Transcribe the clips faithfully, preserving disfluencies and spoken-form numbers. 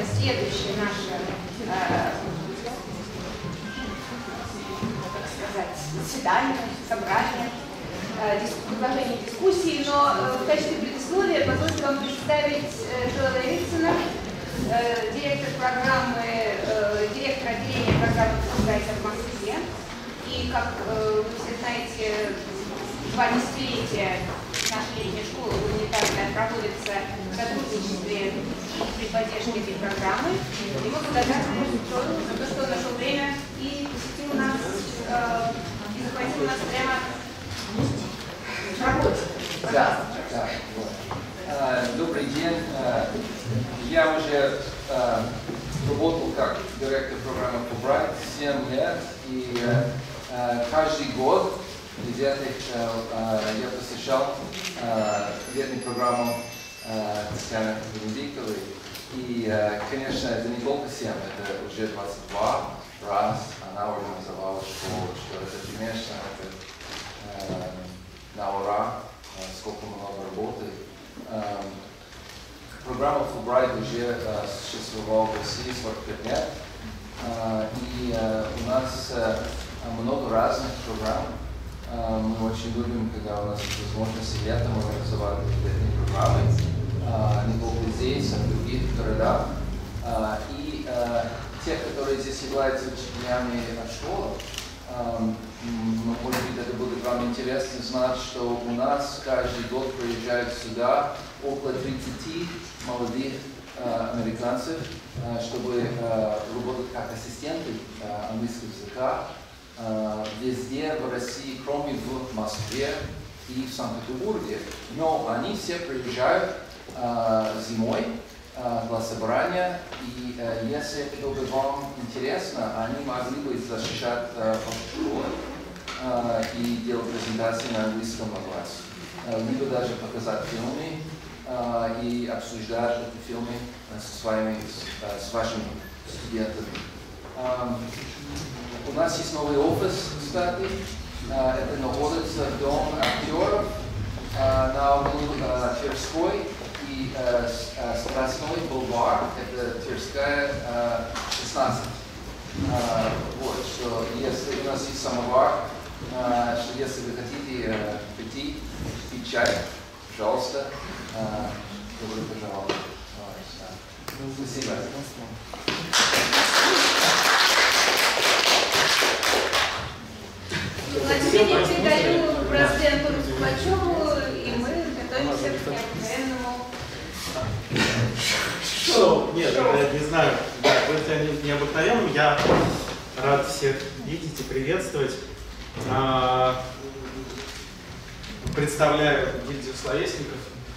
это следующее наше, э, как сказать, заседание, собрание, э, диск, предложение дискуссии, но э, в качестве предисловия позвольте вам представить э, Джоэла Эриксона, э, директор программы, э, директор отделения программы «Fulbright» в Москве. И, как э, вы все знаете, два десятилетия наша летняя школа гуманитарная проводится в сотрудничестве при поддержке этой программы. И мы благодарны Джону за то, что он нашел время и посетил нас, э, и захватил нас прямо в работе. Да, да, вот. а, добрый день. А, я уже а, работал как директор программы Fulbright семь лет, и а, каждый год где-то а, я посещал а, летнюю программу а, Татьяны Венедиктовой. И, а, конечно, это не только семь, это уже двадцать два раз она организовала школу, что это, конечно, это а, на ура, сколько много работы. Программа Fulbright уже существовала в России сорок пять лет, и у нас много разных программ. Мы очень любим, когда у нас есть возможность летом организовать летние программы, не только здесь, а в других городах. И те, которые здесь являются учителями от школы, Um, может быть, это будет вам интересно знать, что у нас каждый год приезжают сюда около тридцати молодых uh, американцев, uh, чтобы uh, работать как ассистенты uh, английского языка uh, везде в России, кроме в Москве и в Санкт-Петербурге. Но они все приезжают uh, зимой для собрания, и э, если это бы вам интересно, они могли бы защищать э, вашу школу э, и делать презентации на английском классе, э, либо даже показать фильмы э, и обсуждать эти фильмы э, со своими, э, с вашими студентами. Э, у нас есть новый офис, кстати, э, это находится дом актеров э, на углу э, Тверской и э, Страстной бульвар, это Тверская э, шестнадцать. Э, вот, что если у нас есть самовар, э, что если вы хотите э, прийти, пить чай, пожалуйста, э, добро пожаловать. Спасибо. А теперь я передаю президенту Пугачеву, и мы готовимся к необыкновенному. Шоу. Нет, я не знаю, да, будет необыкновенным. Я рад всех видеть и приветствовать. А, представляю гильдию словесников,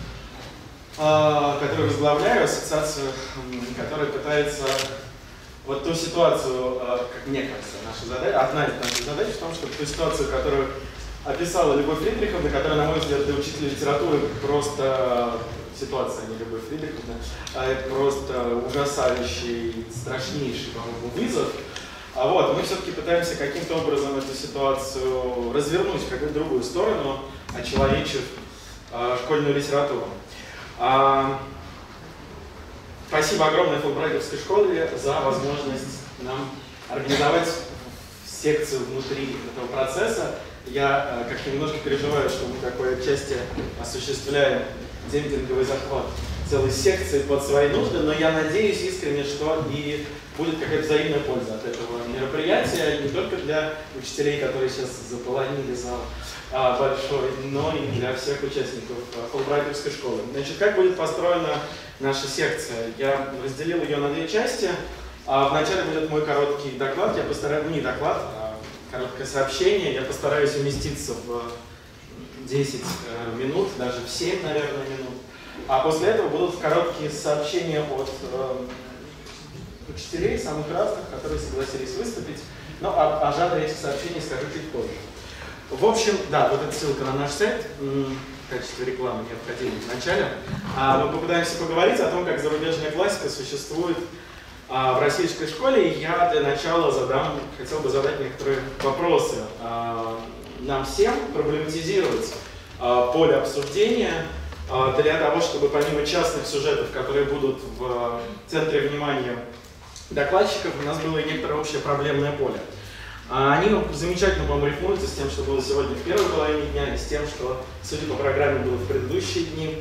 а, которую возглавляю, ассоциацию, которая пытается вот ту ситуацию, как мне кажется, наша задача, одна из наших задач в том, чтобы ту ситуацию, которую описала Любовь Фридриховна, которая, на мой взгляд, для учителя литературы просто ситуация, не Любовь Фридриховна, а просто ужасающий, страшнейший, по-моему, вызов. А вот, мы все-таки пытаемся каким-то образом эту ситуацию развернуть в какую-то другую сторону, очеловечив а, школьную литературу. А, спасибо огромное Фулбрайтовской школе за возможность нам организовать секцию внутри этого процесса. Я как немножко переживаю, что мы такое отчасти осуществляем демпинговый захват целой секции под свои нужды, но я надеюсь искренне, что и будет какая-то взаимная польза от этого мероприятия, не только для учителей, которые сейчас заполонили зал а, большой, но и для всех участников Фулбрайтовской школы. Значит, как будет построена наша секция? Я разделил ее на две части. А, вначале будет мой короткий доклад, я постараюсь, ну не доклад, а короткое сообщение, я постараюсь уместиться в десять э, минут, даже в семь, наверное, минут. А после этого будут короткие сообщения от э, учителей, самых разных, которые согласились выступить. Но о, о жанре этих сообщений скажу чуть позже. В общем, да, вот эта ссылка на наш сайт в качестве рекламы необходима в начале. А мы попытаемся поговорить о том, как зарубежная классика существует а, в российской школе. И я для начала задам, хотел бы задать некоторые вопросы а, нам всем, проблематизировать а, поле обсуждения для того, чтобы помимо частных сюжетов, которые будут в центре внимания докладчиков, у нас было и некоторое общее проблемное поле. Они замечательно, по-моему, рифмуются с тем, что было сегодня в первой половине дня, и с тем, что, судя по программе, было в предыдущие дни.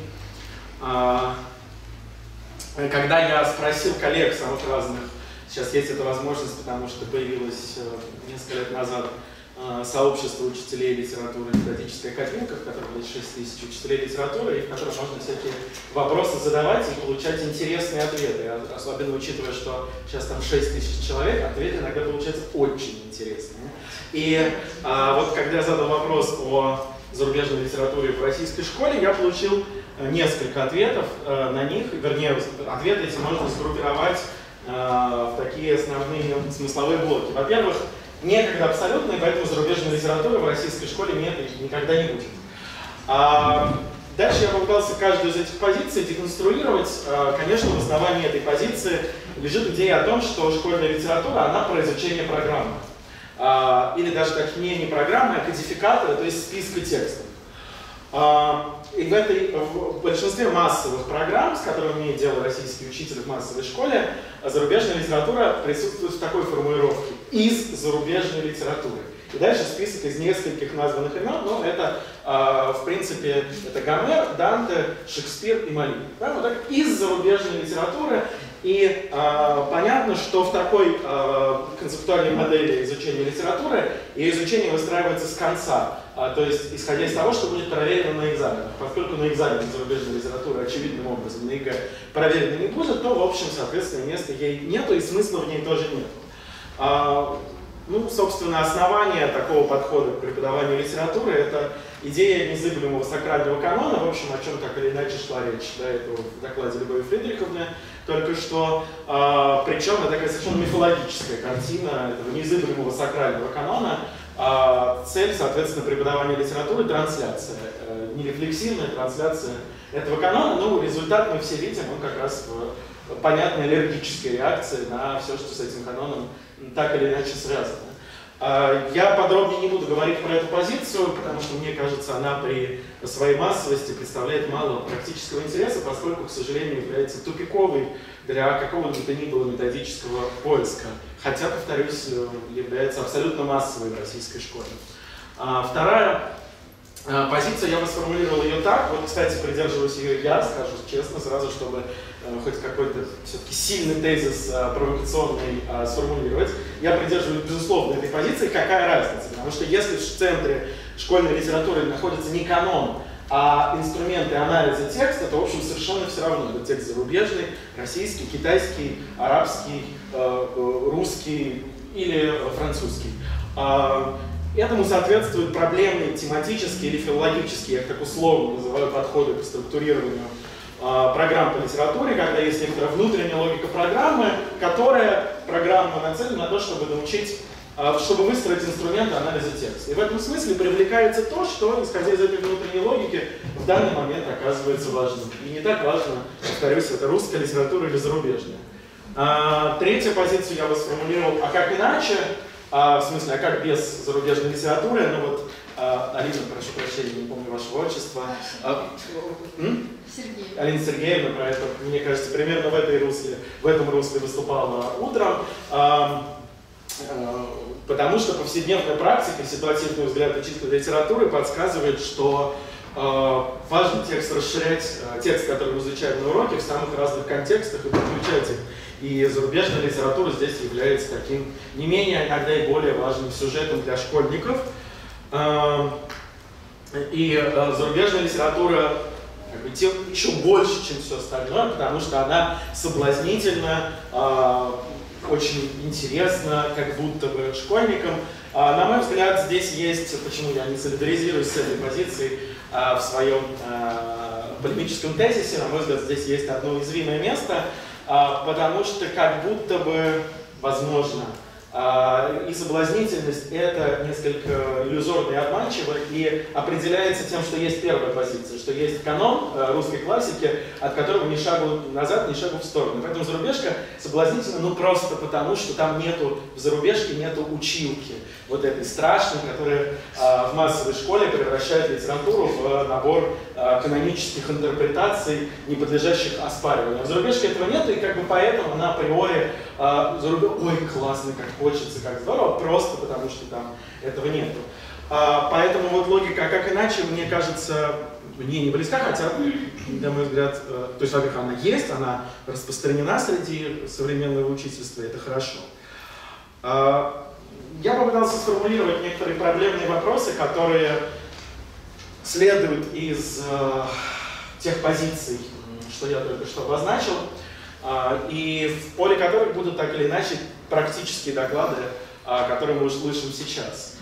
Когда я спросил коллег самых разных, сейчас есть эта возможность, потому что появилось несколько лет назад сообщество учителей литературы «Методическая копилка», в котором есть шесть тысяч учителей литературы, и в котором можно всякие вопросы задавать и получать интересные ответы. Особенно учитывая, что сейчас там шесть тысяч человек, ответы иногда получаются очень интересные. И а, вот когда я задал вопрос о зарубежной литературе в российской школе, я получил несколько ответов э, на них, вернее, ответы эти можно сгруппировать э, в такие основные смысловые блоки. Во-первых, некогда абсолютно, и поэтому зарубежной литературы в российской школе нет и никогда не будет. А, дальше я попытался каждую из этих позиций деконструировать. А, конечно, в основании этой позиции лежит идея о том, что школьная литература, она про изучение программы. А, или даже как не, не программы, а кодификатора, то есть списка текстов. А, и в, этой, в большинстве массовых программ, с которыми имеет дело российский учитель в массовой школе, зарубежная литература присутствует в такой формулировке: из зарубежной литературы. И дальше список из нескольких названных имен, но это, э, в принципе, это Гомер, Данте, Шекспир и Мольер. Да, вот так, из зарубежной литературы. И э, понятно, что в такой э, концептуальной модели изучения литературы и изучение выстраивается с конца. А, то есть, исходя из того, что будет проверено на экзаменах. Поскольку на экзаменах зарубежной литературы очевидным образом на ЕГЭ проверено не будет, то, в общем, соответственно, места ей нету и смысла в ней тоже нет. А, ну, собственно, основание такого подхода к преподаванию литературы — это идея незыблемого сакрального канона, в общем, о чем так или иначе шла речь, да, это в докладе Любови Фридриховны только что. А, причем это такая совершенно мифологическая картина этого незыблемого сакрального канона. А, цель, соответственно, преподавания литературы — трансляция, э, нерефлексивная трансляция этого канона. Ну, результат мы все видим, он как раз в понятной аллергической реакции на все, что с этим каноном так или иначе связано. А, я подробнее не буду говорить про эту позицию, потому что, мне кажется, она при своей массовости представляет мало практического интереса, поскольку, к сожалению, является тупиковой для какого бы то ни было методического поиска. Хотя, повторюсь, является абсолютно массовой в российской школе. А, вторая а, позиция, я бы сформулировал ее так. Вот, кстати, придерживаюсь ее я, скажу честно, сразу, чтобы а, хоть какой-то все-таки сильный тезис а, провокационный а, сформулировать. Я придерживаюсь, безусловно, этой позиции. Какая разница? Потому что если в центре школьной литературы находится не канон, а инструменты анализа текста, то, в общем, совершенно все равно. Это текст зарубежный, российский, китайский, арабский, русский или французский. Этому соответствуют проблемные тематические или филологические, я их так условно называю, подходы к структурированию программ по литературе, когда есть некоторая внутренняя логика программы, которая программа нацелена на то, чтобы научить, чтобы выстроить инструменты анализа текста. И в этом смысле привлекается то, что, исходя из этой внутренней логики, в данный момент оказывается важным. И не так важно, повторюсь, это русская литература или зарубежная. А, третья позиция я бы сформулировал: а как иначе? А, в смысле, а как без зарубежной литературы? Ну вот, а, Алина, прошу прощения, не помню вашего отчества. А, Сергей. Алина Сергеевна про это, мне кажется, примерно в, этой русле, в этом русле выступала утром. А, Потому что повседневная практика, ситуативный взгляд учителя литературы подсказывает, что э, важно текст расширять, э, текст, который мы изучаем на уроке, в самых разных контекстах и подключать их. И зарубежная литература здесь является таким не менее, иногда и более важным сюжетом для школьников. Э, и э, зарубежная литература как бы, тем еще больше, чем все остальное, потому что она соблазнительна, э, очень интересно, как будто бы школьникам. А, на мой взгляд, здесь есть, почему я не солидаризируюсь с этой позицией а, в своем а, полемическом тезисе, на мой взгляд, здесь есть одно уязвимое место, а, потому что как будто бы, возможно, И соблазнительность — это несколько иллюзорно и обманчиво, и определяется тем, что есть первая позиция, что есть канон русской классики, от которого ни шагу назад, ни шагу в сторону. Поэтому зарубежка соблазнительна, ну просто потому, что там нету, в зарубежке нету училки, вот этой страшной, которая в массовой школе превращает литературу в набор канонических интерпретаций, не подлежащих оспариванию. В зарубежке этого нету, и как бы поэтому она априори зарубежка, ой, классно, как хочется, как здорово, просто потому что там этого нету. А, поэтому вот логика, как иначе, мне кажется, мне не близка, хотя, на мой взгляд, э, то есть, во-первых, она есть, она распространена среди современного учительства, это хорошо. А, я попытался сформулировать некоторые проблемные вопросы, которые следуют из э, тех позиций, что я только что обозначил, и в поле которых будут так или иначе практические доклады, которые мы услышим сейчас.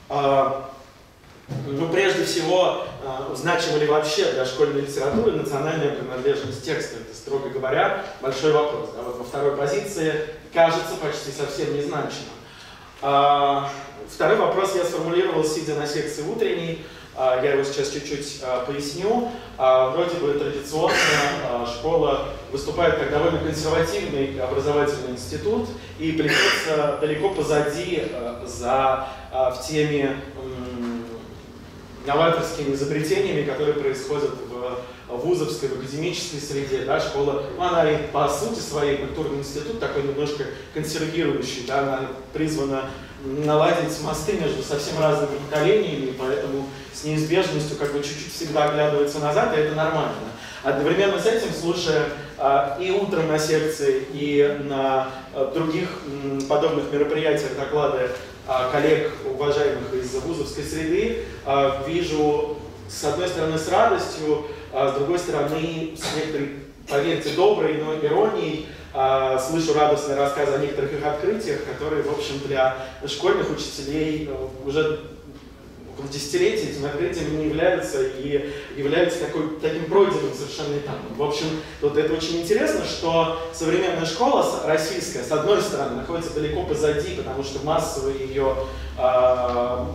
Ну, прежде всего, значима ли вообще для школьной литературы национальная принадлежность текста? Это, строго говоря, большой вопрос. А вот во второй позиции, кажется, почти совсем незначимо. Второй вопрос я сформулировал, сидя на секции утренней. Я его сейчас чуть-чуть поясню. Вроде бы традиционно школа выступает как довольно консервативный образовательный институт и плетется далеко позади за в теме новаторскими изобретениями, которые происходят в вузовской, в академической среде. Да, школа, ну, она и по сути своей культурный институт такой немножко консервирующий, да, она призвана наладить мосты между совсем разными поколениями, и поэтому с неизбежностью как бы чуть-чуть всегда оглядывается назад, и это нормально. Одновременно с этим, слушая а, и утром на секции, и на а, других м, подобных мероприятиях доклады а, коллег, уважаемых из вузовской среды, а, вижу, с одной стороны, с радостью, а с другой стороны, с некоторой, поверьте, доброй, но иронией, а, слышу радостные рассказы о некоторых их открытиях, которые, в общем, для школьных учителей уже около десятилетий этими открытиями не являются и являются такой, таким пройденным совершенно этапом. В общем, вот это очень интересно, что современная школа российская, с одной стороны, находится далеко позади, потому что массовое ее а,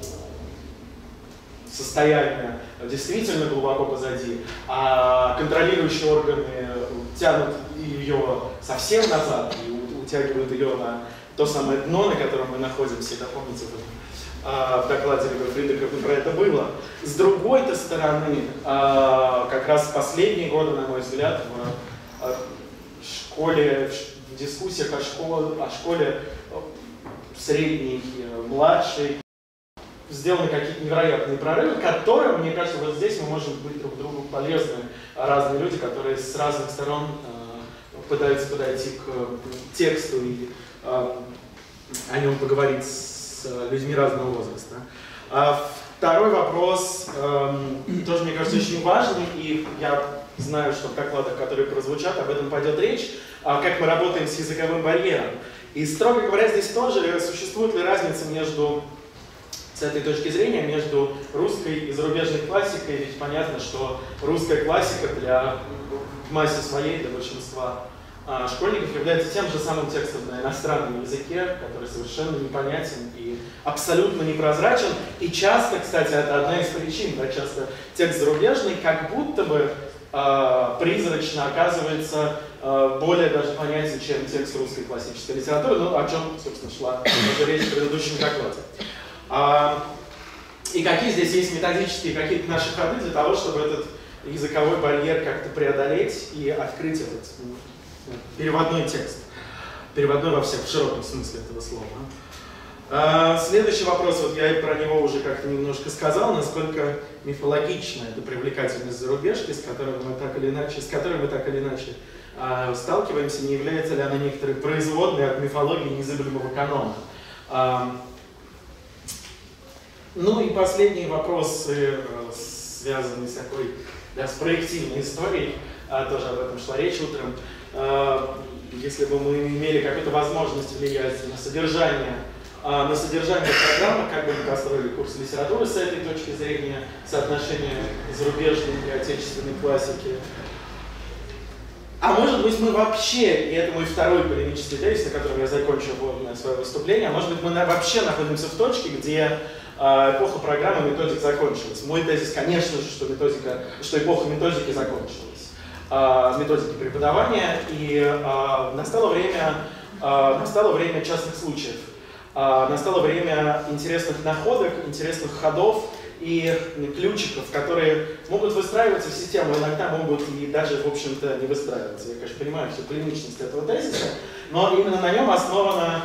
состояние действительно глубоко позади, а контролирующие органы тянут ее совсем назад и утягивают ее на то самое дно, на котором мы находимся. Это, помните, в докладе Фридриха про это было. С другой-то стороны, как раз в последние годы, на мой взгляд, в школе, в дискуссиях о школе, о школе средней, младшей, сделаны какие-то невероятные прорывы, которые, мне кажется, вот здесь мы можем быть друг другу полезны. Разные люди, которые с разных сторон э, пытаются подойти к тексту и э, о нем поговорить с людьми разного возраста. А второй вопрос э, тоже, мне кажется, очень важный, и я знаю, что в докладах, которые прозвучат, об этом пойдет речь, а как мы работаем с языковым барьером. И, строго говоря, здесь тоже существует ли разница между с этой точки зрения между русской и зарубежной классикой, ведь понятно, что русская классика для в массе своей, для большинства а, школьников является тем же самым текстом на иностранном языке, который совершенно непонятен и абсолютно непрозрачен. И часто, кстати, это одна из причин, да, часто текст зарубежный как будто бы а, призрачно оказывается а, более даже понятен, чем текст русской классической литературы, ну, о чем, собственно, шла уже речь в предыдущем докладе. А, и какие здесь есть методические какие-то наши ходы для того, чтобы этот языковой барьер как-то преодолеть и открыть этот переводной текст. Переводной во всем, в широком смысле этого слова. А, следующий вопрос, вот я про него уже как-то немножко сказал, насколько мифологична эта привлекательность зарубежки, с которой мы так или иначе, с которой мы так или иначе а, сталкиваемся, не является ли она некоторой производной от мифологии незыблемого канона. А, Ну и последние вопросы, связанные с такой, да, с проективной историей, тоже об этом шла речь утром. Если бы мы имели какую-то возможность влиять на содержание, на содержание программы, как бы мы построили курс литературы с этой точки зрения, соотношения зарубежной и отечественной классики. А может быть, мы вообще, и это мой второй полемический тезис, на котором я закончу свое выступление, может быть, мы вообще находимся в точке, где эпоха программы методик закончилась. Мой тезис, конечно же, что, методика, что эпоха методики закончилась. Методики преподавания, и настало время, настало время частных случаев. Настало время интересных находок, интересных ходов и ключиков, которые могут выстраиваться в систему, иногда могут и даже, в общем-то, не выстраиваться. Я, конечно, понимаю всю полемичность этого тезиса, но именно на нем основана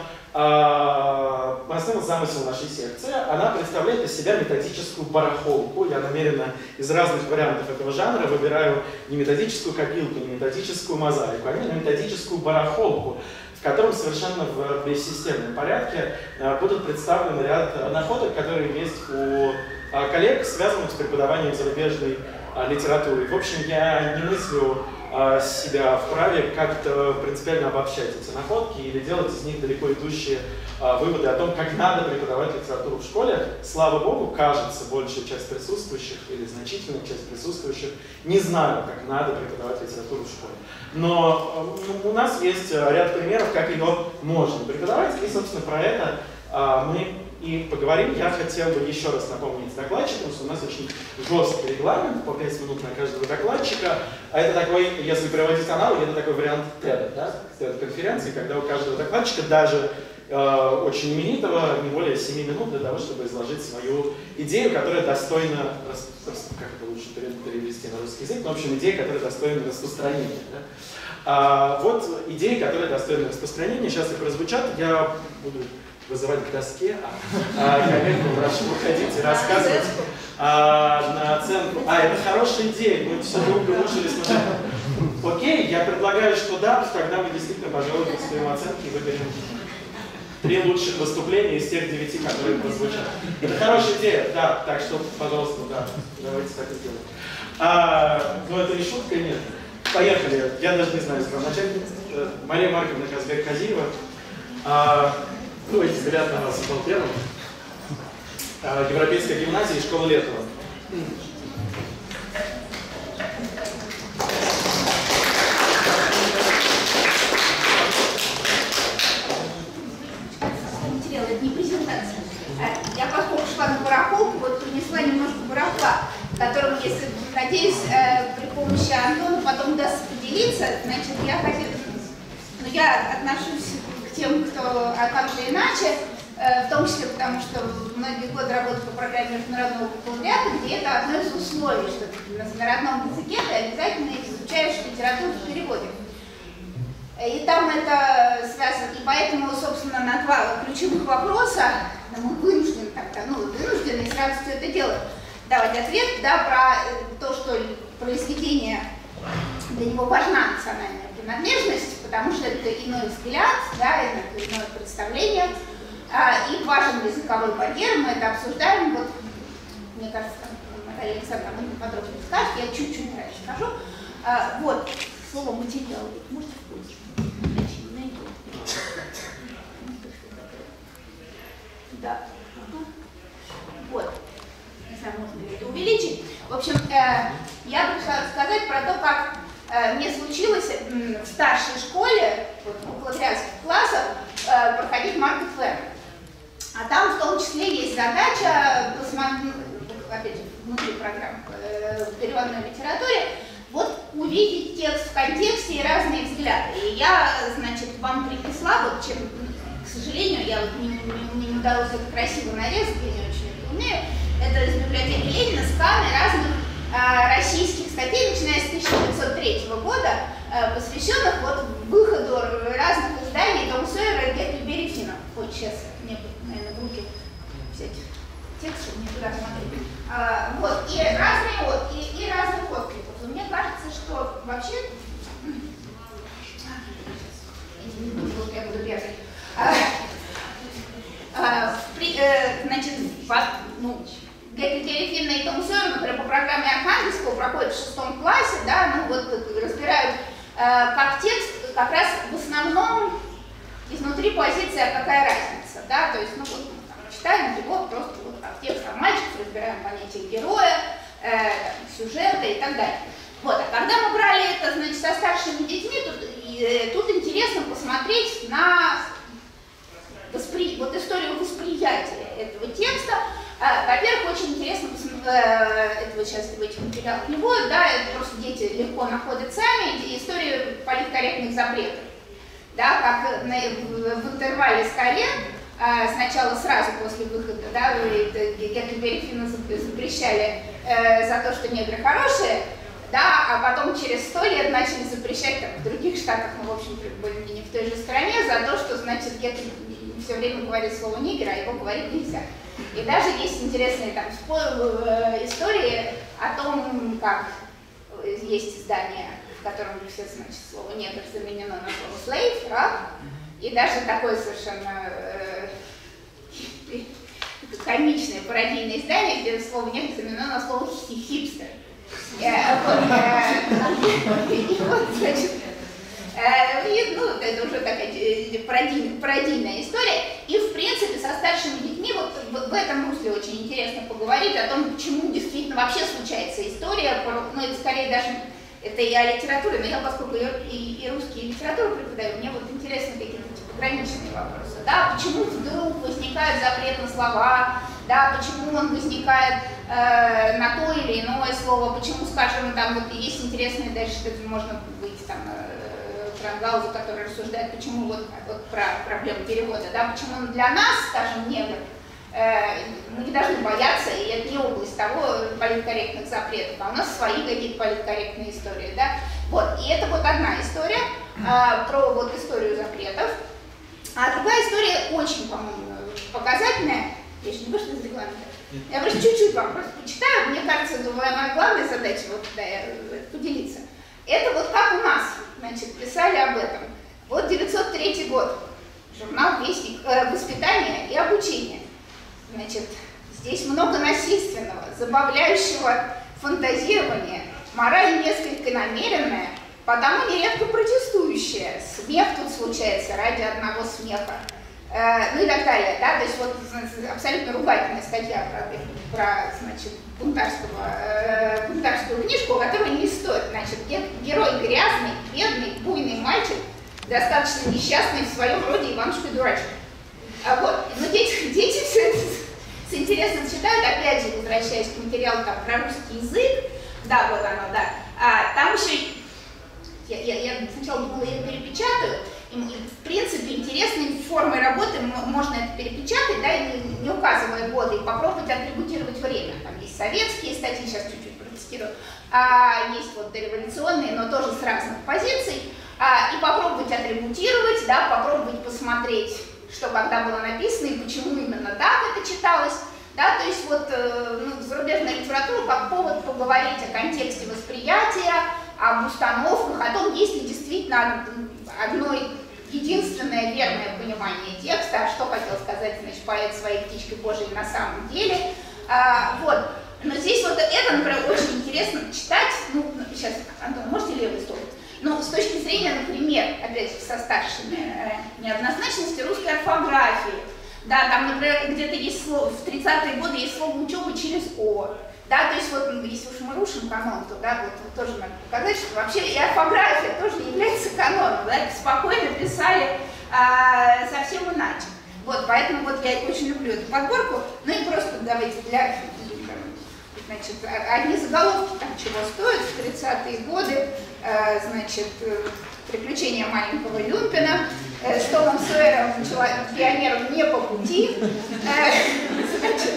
основной замысел нашей секции. Она представляет из себя методическую барахолку. Я намеренно из разных вариантов этого жанра выбираю не методическую копилку, не методическую мозаику, а именно методическую барахолку, в котором совершенно в бессистемном порядке будут представлены ряд находок, которые есть у коллег, связанных с преподаванием зарубежной литературы. В общем, я не мыслю себя вправе как-то принципиально обобщать эти находки или делать из них далеко идущие выводы о том, как надо преподавать литературу в школе. Слава богу, кажется, большая часть присутствующих или значительная часть присутствующих не знают, как надо преподавать литературу в школе. Но у нас есть ряд примеров, как ее можно преподавать, и, собственно, про это мы и поговорим. Я хотел бы еще раз напомнить докладчикам, что у нас очень жесткий регламент, по пять минут на каждого докладчика. А это такой, если приводить аналоги, это такой вариант TED, да? TED-конференции, когда у каждого докладчика, даже э, очень именитого, не более семи минут для того, чтобы изложить свою идею, которая достойна, как это лучше перевести на русский язык, но, в общем, идея, которая достойна распространения. Да? А, вот идеи, которые достойны распространения, сейчас и прозвучат. Я буду вызывать к доске, а коллегу прошу выходить и рассказывать а, на оценку. А, это хорошая идея, мы все долго мучили смотреть. Окей, я предлагаю, что да, тогда мы действительно, пожалуй, выставим оценки и выберем три лучших выступления из тех девяти, которые прозвучат. Это хорошая идея, да, так что, пожалуйста, да, давайте так и сделаем. А, ну, это не шутка, нет. Поехали, я даже не знаю, с кого начать. Мария Марковна Казбек-Казиева. А, давайте взгляд на вас был первым. А, Европейская гимназия и школа Летова. Это не презентация. Я поскольку шла на барахолку, вот принесла немножко барахла, которым, если, надеюсь, при помощи Антона потом удастся поделиться. Значит, я хотела, ну, я отношусь к тем, кто как-то иначе, в том числе потому, что многие годы работаю по программе международного бакалавриата, где это одно из условий, что на родном языке ты обязательно изучаешь литературу в переводе. И там это связано, и поэтому, собственно, на два ключевых вопроса мы вынуждены тогда, ну, вынуждены сразу все это делать, давать ответ, да, про то, что произведение, для него важна национальная принадлежность, потому что это иной взгляд, да, это иное представление, а, и важен языковой барьер, мы это обсуждаем, вот, мне кажется, Наталья Александровна подробно скажет, я чуть-чуть раньше скажу, а, вот, слово материал, можете включить? Да. Вот. Не знаю, можно ли это увеличить. В общем, э, я пришла рассказать про то, как э, мне случилось э, в старшей школе, вот, в бакалавриатских классах, э, проходить Market Fair. А там в том числе есть задача посмотреть, опять же, внутри программы э, в переводной литературе, вот увидеть текст в контексте и разные взгляды. И я, значит, вам принесла, вот чем, к сожалению, я вот не, не, мне не удалось это красиво нарезать, я не очень это умею, это из библиотеки Ленина сканы разных а, российских статей, начиная с тысяча девятьсот третьего года, а, посвященных вот выходу разных изданий Тома Сойера и Генри Финна. Вот сейчас мне, наверное, в руки взять текст, чтобы не туда смотреть. А, вот, и разные вот, и, и разных откликов. Мне кажется, что вообще, я буду бегать, а, а, при, э, значит, по, ну, Генри Финна и Том Сойер, например, по программе Архангельского проходят в шестом классе, да, ну вот разбирают э, как текст, как раз в основном изнутри позиции, а какая разница, да, то есть, ну вот, там, читаем его просто вот как текст о мальчиках, разбираем понятие героя, э, сюжета и так далее. Вот, а когда мы брали это, значит, со старшими детьми, И тут интересно посмотреть на воспри... вот историю восприятия этого текста. Во-первых, очень интересно, это вот сейчас в этих материалах не будет, да, это просто дети легко находят сами историю политкорректных запретов. Да, как на, в, в интервале с колен, сначала сразу после выхода, да, Гекльберри Финна запрещали э, за то, что негры хорошие, да, а потом через сто лет начали запрещать там, в других штатах, ну, в общем, более-менее в той же стране, за то, что, значит, Гекль все время говорит слово «нигер», а его говорить нельзя. И даже есть интересные там истории о том, как есть издание, в котором все, значит, слово «негр» заменено на слово «slave», «раб», и даже такое совершенно э, комичное, пародийное издание, где слово «негр» заменено на слово «хипстер». И вот, значит, и, ну, это уже такая пародийная, пародийная история. И, в принципе, со старшими детьми вот в, в этом русле очень интересно поговорить о том, почему действительно вообще случается история. Ну, это скорее даже, это и о литературе, но я, поскольку и, и, и русский, и литературу преподаю, мне вот интересны какие-то типа пограничные вопросы. Да, почему вдруг возникает запрет на слова, да, почему он возникает э, на то или иное слово, почему, скажем, там вот есть интересные, дальше можно выйти там Франгауза, который рассуждает, почему вот, вот про проблему перевода, да, почему для нас, скажем, негр, э, мы не должны бояться, и это не область того политкорректных запретов, а у нас свои какие-то политкорректные истории, да, вот, и это вот одна история э, про вот историю запретов, а другая история очень, по-моему, показательная, я еще не вышла из регламента, я просто чуть-чуть вам просто почитаю, мне кажется, моя главная задача, вот, да, поделиться. Это вот как у нас, значит, писали об этом. Вот девятьсот третий год, журнал «Вестник», э, «Воспитание и обучение». Значит, здесь много насильственного, забавляющего фантазирования, мораль несколько намеренная, потому нередко протестующая. Смех тут случается ради одного смеха. Э, ну и так далее, да, то есть вот абсолютно ругательная статья про, про значит, бунтарского, э, бунтарскую книжку, которую не стоит, значит, герой грязный, бедный, буйный мальчик, достаточно несчастный в своем роде Иванушка-дурачок. А вот, но дети, дети все это с интересом читают, опять же, возвращаясь к материалу там, про русский язык, да, вот оно, да, а, там еще, я, я, я сначала думала, я перепечатаю, и, в принципе, интересной формой работы можно это перепечатать, да, и не, не указывая годы, и попробовать атрибутировать время. Там есть советские статьи, сейчас чуть-чуть протестирую, а есть вот дореволюционные, но тоже с разных позиций, а, и попробовать атрибутировать, да, попробовать посмотреть, что когда было написано и почему именно так это читалось. Да, то есть вот э, ну, зарубежная литература как повод поговорить о контексте восприятия, об установках, о том, есть ли действительно одно единственное верное понимание текста, а что хотел сказать, значит, поэт своей птичкой Божией на самом деле. А, вот. Но здесь вот это, например, очень интересно читать. Ну, сейчас, Антон, можете левый стол? Ну, с точки зрения, например, опять же, со старшими э, неоднозначности русской орфографии. Да, там, например, где-то есть слово, в тридцатые годы есть слово «учеба» через «о». Да, то есть вот, если уж мы рушим канон, то, да, вот, вот тоже надо показать, что вообще и орфография тоже не является каноном, да, спокойно писали а, совсем иначе. Вот, поэтому вот я очень люблю эту подборку. Ну и просто давайте для, значит, одни заголовки там чего стоят в тридцатые годы, а, значит, «Приключения маленького Люмпина», с Томом Сойером, пионером не по пути. Значит,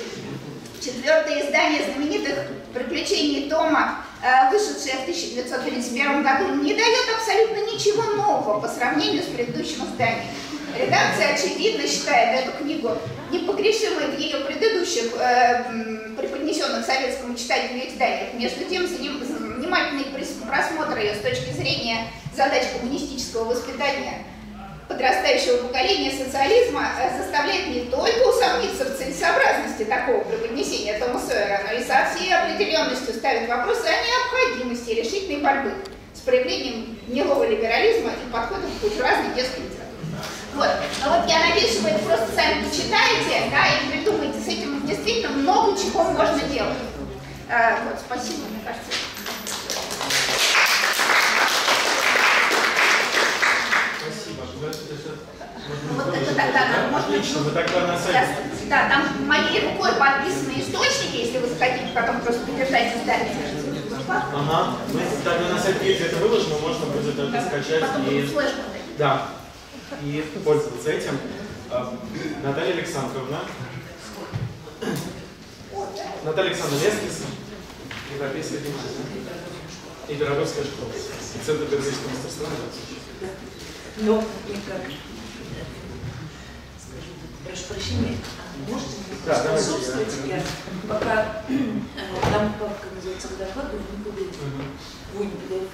четвертое издание знаменитых «Приключений Тома», вышедшее в тысяча девятьсот тридцать первом году, не дает абсолютно ничего нового по сравнению с предыдущим изданием. Редакция, очевидно, считает эту книгу непогрешимой в ее предыдущих э, преподнесенных советскому читателю изданиях. Между тем, внимательный просмотр ее с точки зрения задач коммунистического воспитания подрастающего поколения социализма заставляет не только усомниться в целесообразности такого преподнесения Тома Сойера, но и со всей определенностью ставит вопросы о необходимости решительной борьбы с проявлением гнилого либерализма и подходом к буржуазной детской литературе. Вот. Но вот я надеюсь, что вы это просто сами почитаете, да, и придумаете, с этим действительно много чего можно делать. А, вот, спасибо, мне кажется. да, да, да, можно, Отлично, мы тогда на сайте. Да, там моей рукой подписаны источники, если вы захотите потом просто подержать издание. Ага, мы тогда на сайте Гильдии это выложим, и можно будет это скачать и, да, и пользоваться этим. Наталья Александровна. Наталья Александровна Лескис, Европейская гимназия и Пироговская школа. Центр педагогического мастерства. Но, никак, скажу, прошу прощения, можете да, способствовать? Я пока там, как называется, доклад, не буду, вы не буду,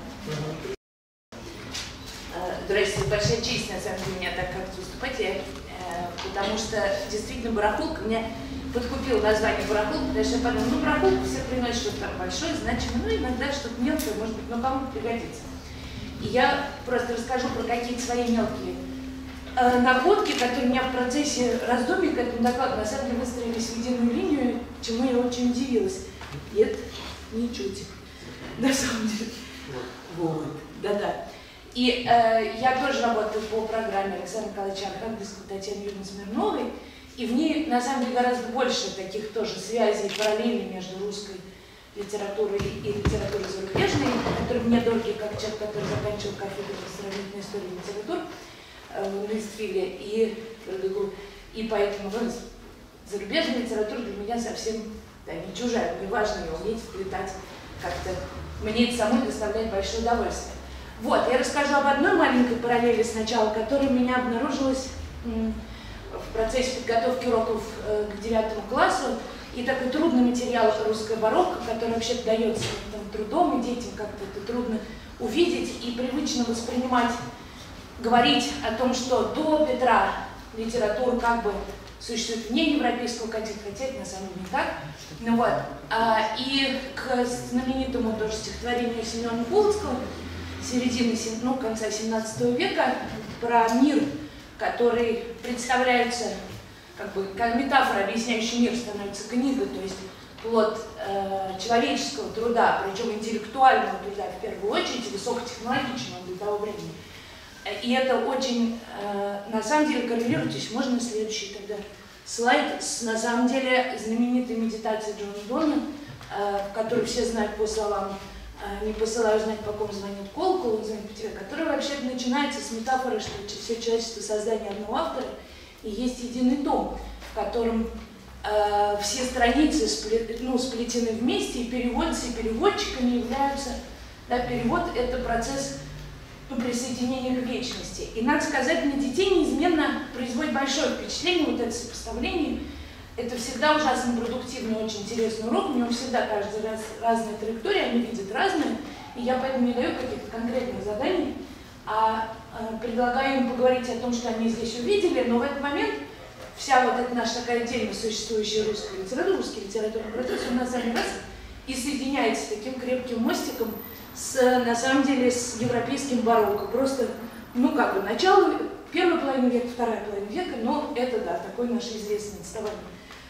Здравствуйте, большая честь, на самом деле, меня так как выступать, я, потому что действительно барахолка меня подкупила название барахолка, потому что я подумала, ну барахолка все приносят что-то там большое, значимое, ну иногда что-то мелкое, может быть, но кому-то пригодится. И я просто расскажу про какие-то свои мелкие э, находки, которые у меня в процессе раздумий к этому докладу на самом деле выстроились в единую линию, чему я очень удивилась. Нет, ничуть. На самом деле. Вот. Да-да. И э, я тоже работаю по программе Александра Николаевича Архангельского, Татьяны Юрьевны Смирновой, и в ней на самом деле гораздо больше таких тоже связей, параллелей между русской литературой и литературой зарубежной, которые мне дороги, как человек, который заканчивал кафедру сравнительной истории литературы э, в Листвиле, и, и поэтому ну, зарубежная литература для меня совсем да, не чужая, мне важно ее уметь вплетать как-то, мне это самой доставляет большое удовольствие. Вот, я расскажу об одной маленькой параллели сначала, которая у меня обнаружилась в процессе подготовки уроков к девятому классу. И такой трудный материал русская барокко, который вообще дается там, трудом, и детям как-то это трудно увидеть и привычно воспринимать, говорить о том, что до Петра литература как бы существует вне европейского контекста, хотя это на самом деле не так. Ну, вот. а, и к знаменитому тоже стихотворению Семена Полоцкого середины, ну, конца семнадцатого века про мир, который представляется как бы как метафора, объясняющая мир, становится книга, то есть плод э, человеческого труда, причем интеллектуального труда в первую очередь, высокотехнологичного для того времени. И это очень, э, на самом деле, коррелирует, то есть можно следующий тогда слайд с, на самом деле, знаменитой медитацией Джона Дона, э, которую все знают по словам «не посылаю знать, по ком звонит колокол», которая вообще начинается с метафоры, что все человечество создание одного автора, и есть единый том, в котором э, все страницы сплет, ну, сплетены вместе, и переводцы и переводчиками являются, да, перевод – это процесс ну, присоединения к вечности. И, надо сказать, на детей неизменно производит большое впечатление вот это сопоставление. Это всегда ужасно продуктивный, очень интересный урок, у него всегда каждый раз разная траектория, они видят разные, и я поэтому не даю каких-то конкретных заданий, а э, предлагаю им поговорить о том, что они здесь увидели, но в этот момент вся вот эта наша такая отдельно существующая русская литература, русский литературный процесс, он на самом деле раз и соединяется таким крепким мостиком с, на самом деле, с европейским барокко. Просто, ну как бы, начало, первая половина века, вторая половина века, но это, да, такое наше известное отставание.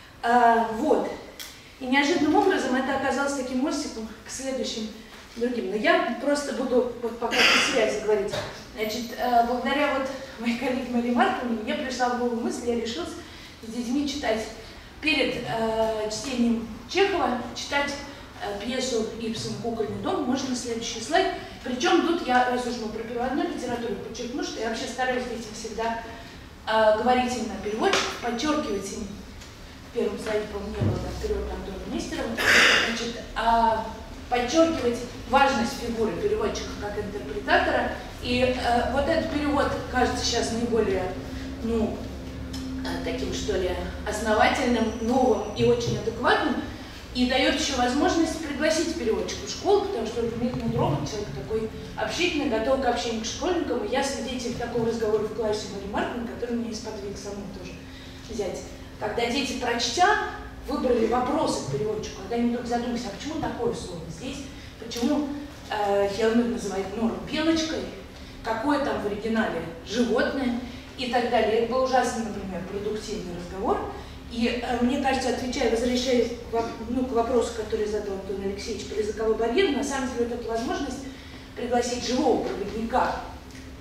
А, вот. И неожиданным образом это оказалось таким мостиком к следующим другим. Но я просто буду вот пока по связи говорить. Значит, э, благодаря вот моей коллеге Марии Марковне мне пришла в голову мысль, я решилась с детьми читать перед э, чтением Чехова, читать э, пьесу Ибсена «Кукольный дом». Можно следующий слайд. Причем тут я, раз уж мы про переводную литературу, подчеркну, что я вообще стараюсь детям всегда э, говорить именно о переводчиках, подчеркивать им. В первом слайде, по-моему, не было там перевода Антона Нестерова. Значит, а, подчеркивать важность фигуры переводчика как интерпретатора. И э, вот этот перевод кажется сейчас наиболее, ну, э, таким, что ли, основательным, новым и очень адекватным. И дает еще возможность пригласить переводчика в школу, потому что Дмитрий Дроган человек такой общительный, готов к общению к школьникам. И я свидетель такого разговора в классе Марии Марковны, который меня сподвиг самой тоже взять. Когда дети, прочтя, выбрали вопросы к переводчику, когда они вдруг задумались, а почему такое слово здесь, почему э, Хелмер называет нору белочкой, какое там в оригинале животное и так далее. Это был ужасно, например, продуктивный разговор. И э, мне кажется, отвечая, возвращаясь к, ну, к вопросу, который задал Антон Алексеевич про языковой барьер, на самом деле вот эта возможность пригласить живого проводника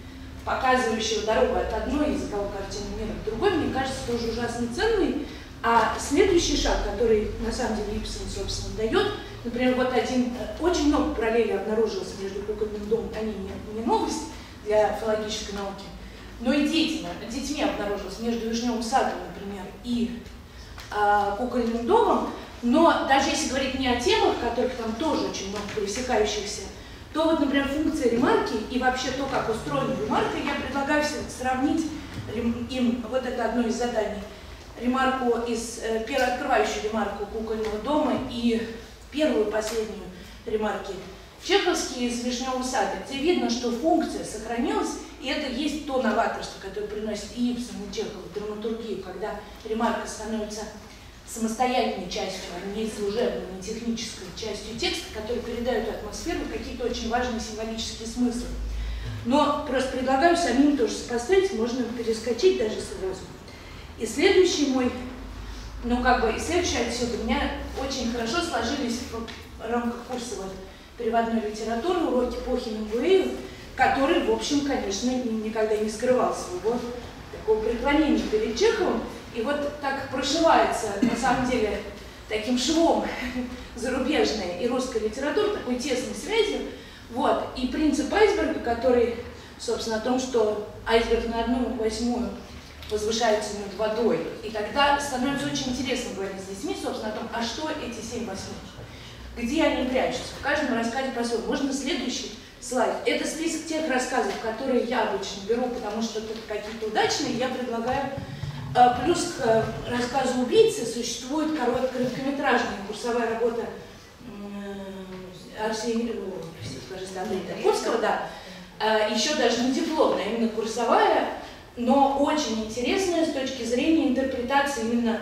показывающего дорогу от одной языковой картины мира к другой, мне кажется, тоже ужасно ценный. А следующий шаг, который на самом деле Ибсен, собственно, дает, например, вот один, очень много параллелей обнаружилось между кукольным домом, они не, не новость для филологической науки, но и детьми, детьми обнаружилось между Вишневым садом, например, и а, кукольным домом. Но даже если говорить не о темах, которых там тоже очень много пересекающихся, то вот, например, функция ремарки и вообще то, как устроена ремарка, я предлагаю сравнить им, вот это одно из заданий, ремарку из, э, первую открывающую ремарку кукольного дома и первую последнюю ремарки чеховские из Вишневого сада, где видно, что функция сохранилась, и это есть то новаторство, которое приносит и Ибсен, и Чехов в драматургию, когда ремарка становится самостоятельной частью, а не служебной, не технической частью текста, который передает атмосферу, какие-то очень важные символические смыслы. Но просто предлагаю самим тоже сопоставить, можно перескочить даже сразу. И следующий мой, ну как бы, и следующий отсюда у меня очень хорошо сложились в рамках курса вот, переводной литературы, уроки по Хемингуэю, который, в общем, конечно, никогда не скрывал своего такого преклонения перед Чеховым. И вот так прошивается, на самом деле, таким швом зарубежная и русская литература, такой тесной связью. Вот. И принцип айсберга, который, собственно, о том, что айсберг на одну восьмую возвышается над водой. И тогда становится очень интересно говорить с детьми, собственно, о том, а что эти семь восьмых? Где они прячутся? В каждом рассказе по-своему. Можно следующий слайд. Это список тех рассказов, которые я обычно беру, потому что это какие-то удачные, я предлагаю. Плюс к рассказу «Убийцы» существует короткометражная курсовая работа Арсения Тарковского, да, еще даже не дипломная, именно курсовая, но очень интересная с точки зрения интерпретации именно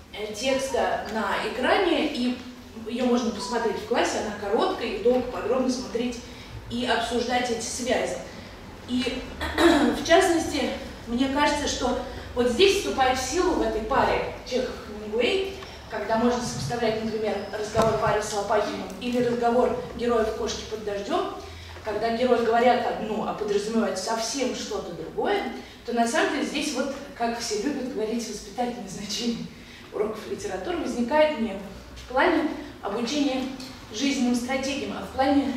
текста на экране, и ее можно посмотреть в классе, она короткая, и долго подробно смотреть и обсуждать эти связи. И в частности, мне кажется, что вот здесь вступает в силу в этой паре Чехов-Хемингуэй, когда можно сопоставлять, например, разговор Вари с Лопахиным или разговор героев «Кошки под дождем», когда герои говорят одно, а подразумевают совсем что-то другое, то на самом деле здесь вот, как все любят говорить, воспитательное значение уроков литературы возникает не в плане обучения жизненным стратегиям, а в плане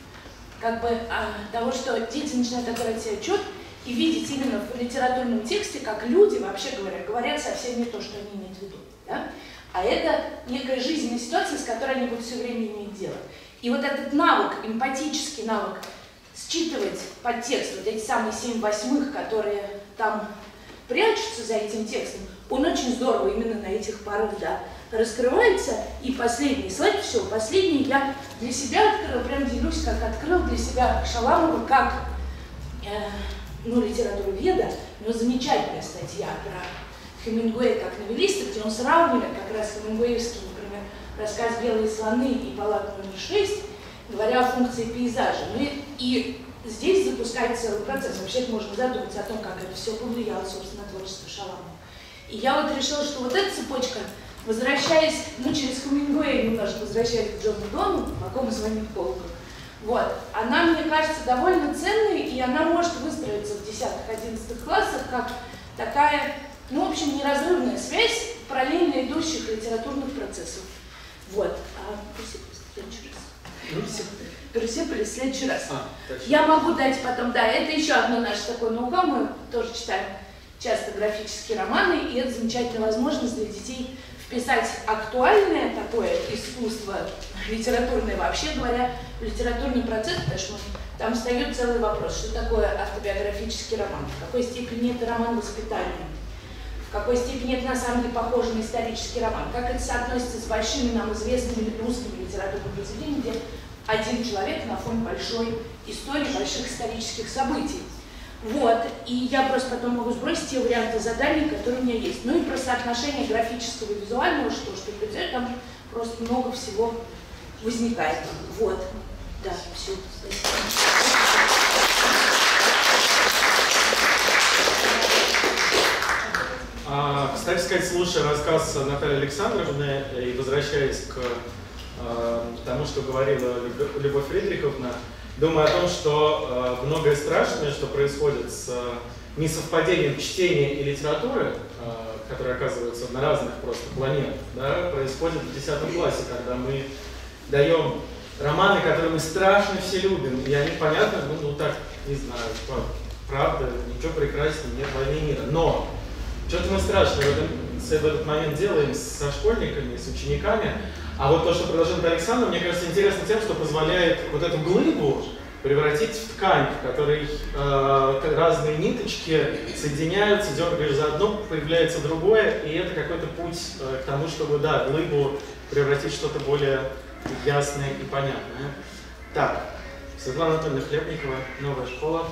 как бы того, что дети начинают отдавать себе отчет и видеть именно в литературном тексте, как люди, вообще говоря, говорят совсем не то, что они имеют в виду. Да? А это некая жизненная ситуация, с которой они будут все время иметь дело. И вот этот навык, эмпатический навык, считывать подтекст, вот эти самые семь восьмых, которые там прячутся за этим текстом, он очень здорово именно на этих парах, да, раскрывается. И последний слайд, все, последний я для себя открыла, прям делюсь, как открыл для себя Шаламова, как э, ну, литературоведа, но замечательная статья про Хемингуэя как новелиста, где он сравнивает как раз хемингуэевский, например, рассказ «Белые слоны» и «Палата номер шесть», говоря о функции пейзажа. Ну и, и здесь запускается целый процесс. Вообще можно задуматься о том, как это все повлияло, собственно, на творчество Шаламова. И я вот решила, что вот эта цепочка, возвращаясь, ну, через Хемингуэя немножко возвращаясь к Джону Дону, «Знакомы из моих полках», вот, она, мне кажется, довольно ценной, и она может выстроиться в десятых-одиннадцатых классах как такая, ну, в общем, неразрывная связь параллельно идущих литературных процессов. Вот. А, Персеполис, в следующий раз. Персеполис, в следующий раз. А, я могу дать потом, да, это еще одно наше такое ноу-хау, мы тоже читаем часто графические романы, и это замечательная возможность для детей вписать актуальное такое искусство, литературное вообще говоря, в литературный процесс, потому что там встает целый вопрос, что такое автобиографический роман, в какой степени это роман воспитания, в какой степени это на самом деле похоже на исторический роман, как это соотносится с большими нам известными русскими литературными произведениями, где один человек на фоне большой истории, больших исторических событий. Вот, и я просто потом могу сбросить те варианты заданий, которые у меня есть. Ну и про соотношение графического и визуального, что, что придет, там просто много всего возникает. Вот, да, все, спасибо. А, кстати сказать, слушая рассказ Натальи Александровны и возвращаясь к а, тому, что говорила Любовь Фридриховна, думаю о том, что э, многое страшное, что происходит с э, несовпадением чтения и литературы, э, которые оказываются на разных просто планетах, да, происходит в десятом классе, когда мы даем романы, которые мы страшно все любим, и они, понятно, ну, ну так, не знаю, правда, ничего прекраснее нет «Войны и мира». Но что-то мы страшное в, этом, в этот момент делаем со школьниками, с учениками. А вот то, что предложил Александр, мне кажется, интересно тем, что позволяет вот эту глыбу превратить в ткань, в которой э, разные ниточки соединяются, дергаешь за одно, появляется другое, и это какой-то путь э, к тому, чтобы, да, глыбу превратить в что-то более ясное и понятное. Так, Светлана Анатольевна Хлебникова, «Новая школа».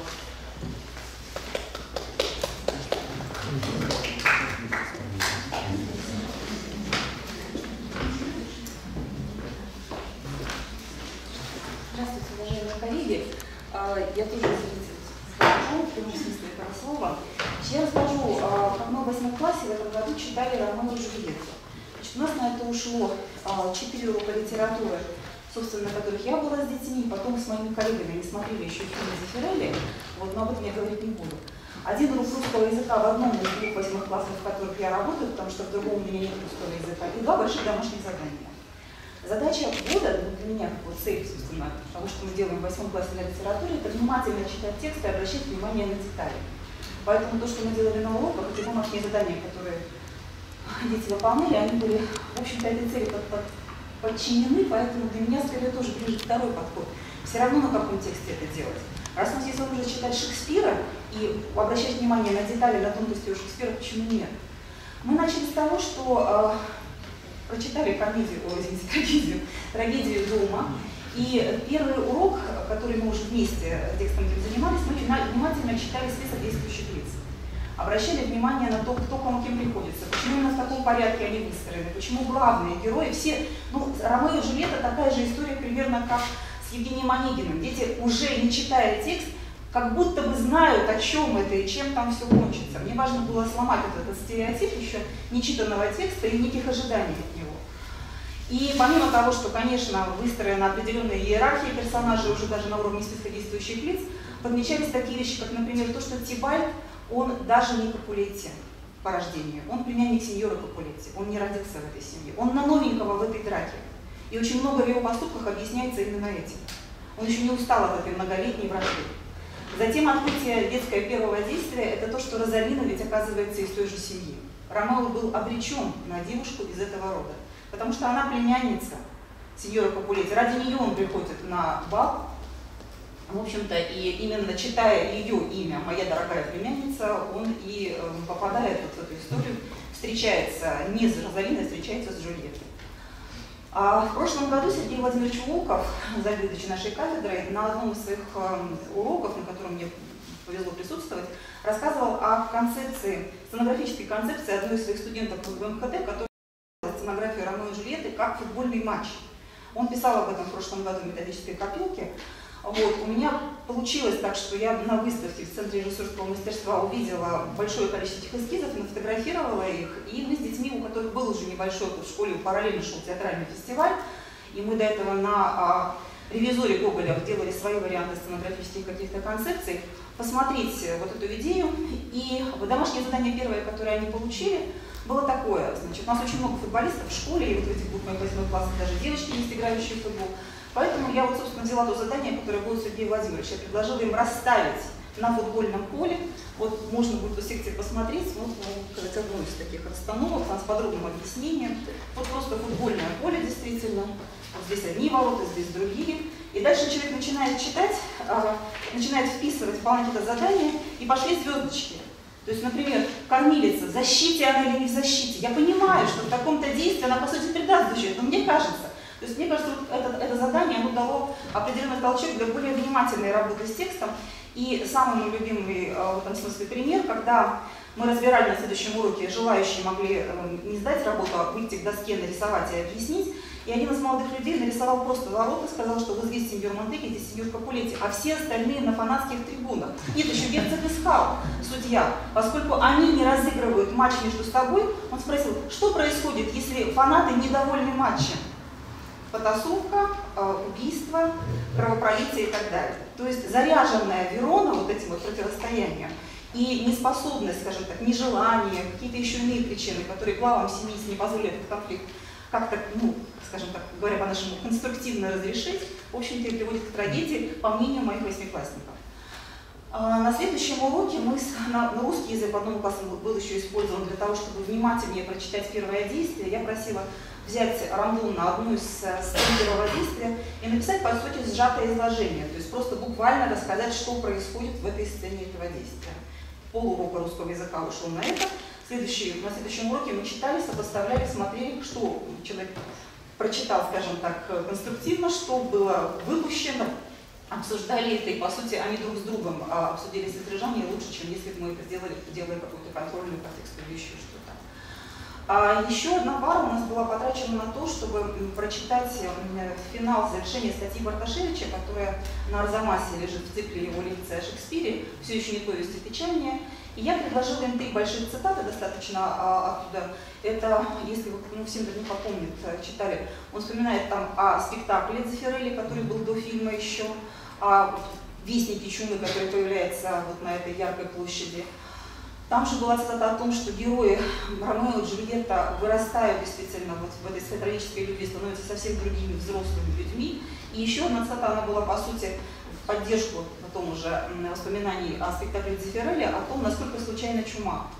Здравствуйте, уважаемые коллеги. Я тоже скажу, в прямом смысле этого слова. Я расскажу, как мы в восьмом классе в этом году читали Ромео и Джульетту. Значит, у нас на это ушло четыре урока литературы, собственно, на которых я была с детьми, потом с моими коллегами, они смотрели еще фильм «Зефирелли», вот, но об этом я говорить не буду. Один урок русского языка в одном из двух восьмых классов, в которых я работаю, потому что в другом у меня нет русского языка, и два больших домашних задания. Задача года, ну, для меня, как вот цель, собственно, того, что мы делаем в восьмом классе на литературе, это внимательно читать текст и обращать внимание на детали. Поэтому то, что мы делали на уроках, эти домашние задания, которые дети выполняли, они были, в общем-то, этой цели под, под, подчинены, поэтому для меня, скорее, тоже ближе второй подход. Все равно на каком тексте это делать. Раз у нас есть возможность читать Шекспира и обращать внимание на детали, на тонкости у Шекспира, почему нет? Мы начали с того, что э, прочитали комедию, ой, извините, трагедию, трагедию дома. И первый урок, который мы уже вместе текстом этим занимались, мы внимательно читали список действующих лиц. Обращали внимание на то, кто кому кем приходится, почему именно в таком порядке они выстроены, почему главные герои все... Ну, Ромео и Джульетта такая же история примерно как с Евгением Онегиным. Дети, уже не читая текст, как будто бы знают, о чем это и чем там все кончится. Мне важно было сломать вот этот стереотип еще нечитанного текста и неких ожиданий от него. И помимо того, что, конечно, выстроена определенная иерархия персонажей уже даже на уровне списка действующих лиц, подмечались такие вещи, как, например, то, что Тибальт, он даже не Капулетти по рождению, он племянник сеньора Капулетти, он не родился в этой семье, он на новенького в этой драке. И очень много в его поступках объясняется именно этим. Он еще не устал от этой многолетней вражды. Затем открытие детское первого действия – это то, что Розалина ведь оказывается из той же семьи. Ромео был обречен на девушку из этого рода, потому что она племянница сеньора Капулетти. Ради нее он приходит на бал. В общем-то, и именно читая ее имя, моя дорогая племянница, он и э, попадает вот в эту историю, встречается не с Розалиной, а встречается с Джульеттой. А в прошлом году Сергей Владимирович Волков, заведующий нашей кафедрой, на одном из своих э, уроков, на котором мне повезло присутствовать, рассказывал о концепции, сценографической концепции одной из своих студентов в эм ха дэ, которая называется «Сценография Ромео и Джульетты как футбольный матч». Он писал об этом в прошлом году в методической копилке. Вот. У меня получилось так, что я на выставке в Центре режиссерского мастерства увидела большое количество этих эскизов, нафотографировала их, и мы с детьми, у которых был уже небольшой опыт в школе, параллельно шел театральный фестиваль, и мы до этого на а, ревизоре Гоголя делали свои варианты сценографических каких-то концепций, посмотреть вот эту идею. И домашнее задание первое, которое они получили, было такое. Значит, у нас очень много футболистов в школе, и вот в этих двух моих восьмых классах даже девочки есть, играющие в футбол. Поэтому я вот, собственно, взяла то задание, которое было у Сергея Владимировича. Я предложила им расставить на футбольном поле. Вот можно будет в секции посмотреть, вот, сказать, одну из таких расстановок, с подробным объяснением. Вот просто футбольное поле, действительно. Вот здесь одни ворота, здесь другие. И дальше человек начинает читать, э, начинает вписывать, выполнять это задание, и пошли звездочки. То есть, например, кормилица, в защите она или не в защите. Я понимаю, что в таком-то действии она, по сути, придаст защиту, но мне кажется, то есть, мне кажется, вот это, это задание оно дало определенный толчок для более внимательной работы с текстом. И самый мой любимый в этом смысле пример, когда мы разбирали на следующем уроке, желающие могли не сдать работу, а выйти к доске, нарисовать и объяснить. И один из молодых людей нарисовал просто ворота, сказал, что вот здесь сеньор Монтеки, здесь сеньор Капулетти, а все остальные на фанатских трибунах. Нет, еще герцог Искал, судья, поскольку они не разыгрывают матч между собой, он спросил, что происходит, если фанаты недовольны матчем? потасовка, убийство, кровопролитие и так далее. То есть заряженная Верона вот этим вот противостоянием и неспособность, скажем так, нежелание, какие-то еще иные причины, которые главам семьи не позволят этот конфликт как-то, ну, скажем так, говоря по-нашему, конструктивно разрешить, в общем-то, и приводит к трагедии, по мнению моих восьмиклассников. На следующем уроке мы, на, на русский язык в одном классе был еще использован для того, чтобы внимательнее прочитать первое действие. Я просила взять рандомно одну из сцен первого действия и написать, по сути, сжатое изложение, то есть просто буквально рассказать, что происходит в этой сцене этого действия. Полурока русского языка ушел на это. Следующий, на следующем уроке мы читали, сопоставляли, смотрели, что человек прочитал, скажем так, конструктивно, что было выпущено, обсуждали это, и, по сути, они друг с другом а, обсудили содержание лучше, чем если бы мы это сделали, делая какую-то контрольную по тексту или еще что-то. А еще одна пара у нас была потрачена на то, чтобы прочитать финал завершения статьи Барташевича, которая на Арзамасе лежит в цикле его лекции о Шекспире, «Все еще не повесть, а печальнее». И я предложила им три больших цитаты достаточно а, оттуда. Это, если вы, ну, все наверняка помнят, читали, он вспоминает там о спектакле Дзефирелли, который был до фильма еще, о вестнике чумы, который появляется вот на этой яркой площади. Там же была цитата о том, что герои Ромео и Джульетта вырастают действительно вот в этой своей трагической любви, становятся совсем другими взрослыми людьми. И еще одна цитата, она была, по сути, в поддержку потом уже воспоминаний о спектакле Дзефирелли, о том, насколько случайна чума.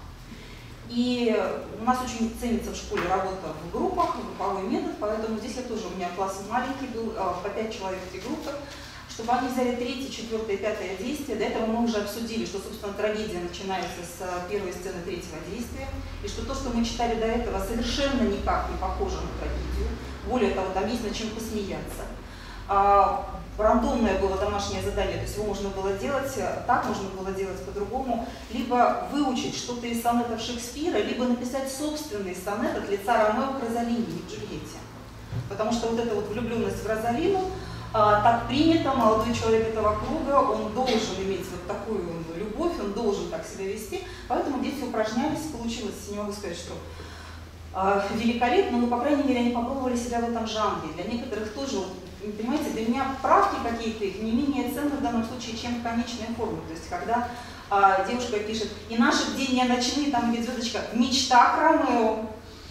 И у нас очень ценится в школе работа в группах, групповой метод, поэтому здесь я тоже, у меня класс маленький был, по пять человек в три группы, чтобы они взяли третье, четвертое и пятое действие. До этого мы уже обсудили, что, собственно, трагедия начинается с первой сцены третьего действия, и что то, что мы читали до этого, совершенно никак не похоже на трагедию. Более того, там есть над чем посмеяться. А, рандомное было домашнее задание, то есть его можно было делать так, можно было делать по-другому, либо выучить что-то из сонетов Шекспира, либо написать собственный сонет от лица Ромео к Розалине, не к Джульетте. Потому что вот эта вот влюбленность в Розалину, а, так принято, молодой человек этого круга, он должен иметь вот такую любовь, он должен так себя вести, поэтому дети упражнялись, получилось, не могу сказать, что а, великолепно, но, по крайней мере, они попробовали себя в этом жанре. Для некоторых тоже, вот, понимаете, для меня правки какие-то их не менее ценны в данном случае, чем конечная форма. То есть, когда а, девушка пишет «И наши бдения ночные», там идет звездочка «В мечтах Ромео»,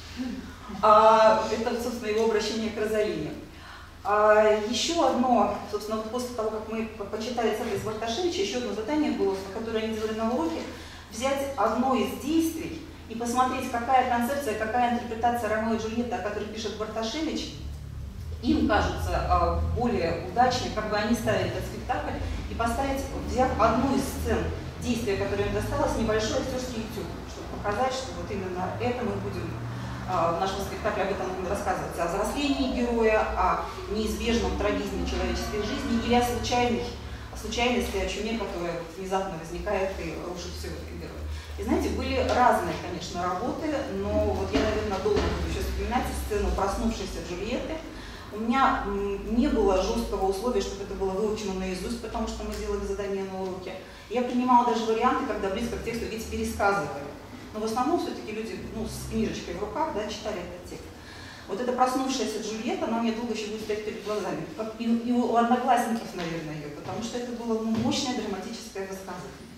а, это, собственно, его обращение к Розалине. А, еще одно, собственно, вот после того, как мы почитали цитаты из Барташевича, еще одно задание было, которое они делали на уроке, взять одно из действий и посмотреть, какая концепция, какая интерпретация Ромео и Джульетты, о которой пишет Барташевич, им кажется более удачной, как бы они ставили этот спектакль, и поставить, взяв одну из сцен действия, которое им досталось, небольшой актерский этюд, чтобы показать, что вот именно это мы будем в нашем спектакле об этом рассказывать, о взрослении героя, о неизбежном трагизме человеческой жизни или о случайной, о случайности, о чуме, которая внезапно возникает и рушит все в этом герое. И знаете, были разные, конечно, работы, но вот я, наверное, долго буду сейчас вспоминать сцену проснувшейся Джульетты. У меня не было жесткого условия, чтобы это было выучено наизусть, потому что мы делали задания на уроке. Я принимала даже варианты, когда близко к тексту дети пересказывали. Но в основном все-таки люди, ну, с книжечкой в руках, да, читали этот текст. Вот эта проснувшаяся Джульетта, она мне долго еще будет стоять перед глазами. Как и, и у одноклассников, наверное, ее, потому что это было, ну, мощное драматическое высказывание.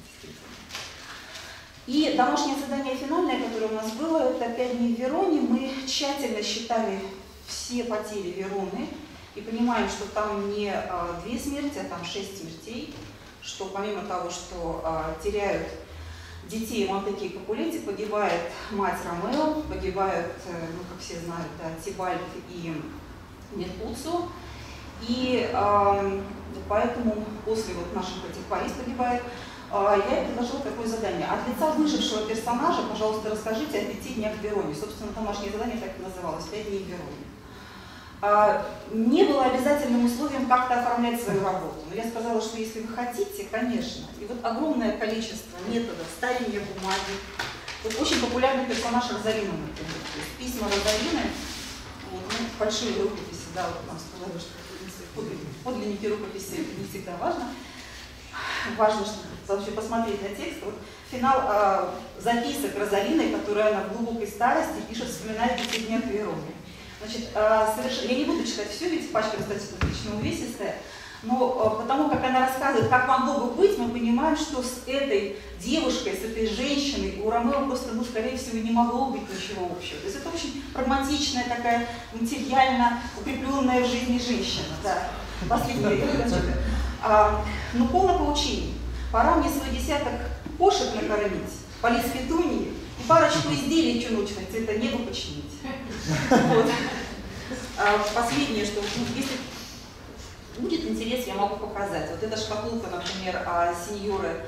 И домашнее задание финальное, которое у нас было, это «Пять дней в Вероне». Мы тщательно считали все потери Вероны и понимаем, что там не а, две смерти, а там шесть смертей, что помимо того, что а, теряют детей Монтеки и Капулетти, погибает мать Ромео, погибают, ну, как все знают, да, Тибальт и Меркуцио. И а, поэтому после вот наших этих Парис погибает. А, я предложила такое задание. От лица выжившего персонажа, пожалуйста, расскажите о пяти днях в Вероне. Собственно, домашнее задание так и называлось «Пять дней в Вероне». А, не было обязательным условием как-то оформлять свою работу. Но я сказала, что если вы хотите, конечно. И вот огромное количество методов старения бумаги. Вот очень популярный персонаж Розалина, например. То есть письма Розалины, вот, ну, большие рукописи, да, вот нам сказали, что подлинники рукописи не всегда важно. Важно, чтобы вообще посмотреть на текст. Вот финал э, записок Розалины, которые она в глубокой старости пишет, вспоминая пяти днях в Вероне. Значит, совершенно, я не буду читать все, ведь пачка достаточно увесистая, но потому как она рассказывает, как могло бы быть, мы понимаем, что с этой девушкой, с этой женщиной у Ромео просто, ну, скорее всего, не могло быть ничего общего. То есть это очень прагматичная такая, материально укрепленная в жизни женщина. Да. Последняя, а, но полно поучений. Пора мне свой десяток кошек накормить, полис петунии и парочку изделий чуночных, это небо починить. Вот. А, последнее, что если будет интерес, я могу показать. Вот эта шкатулка, например, сеньоры,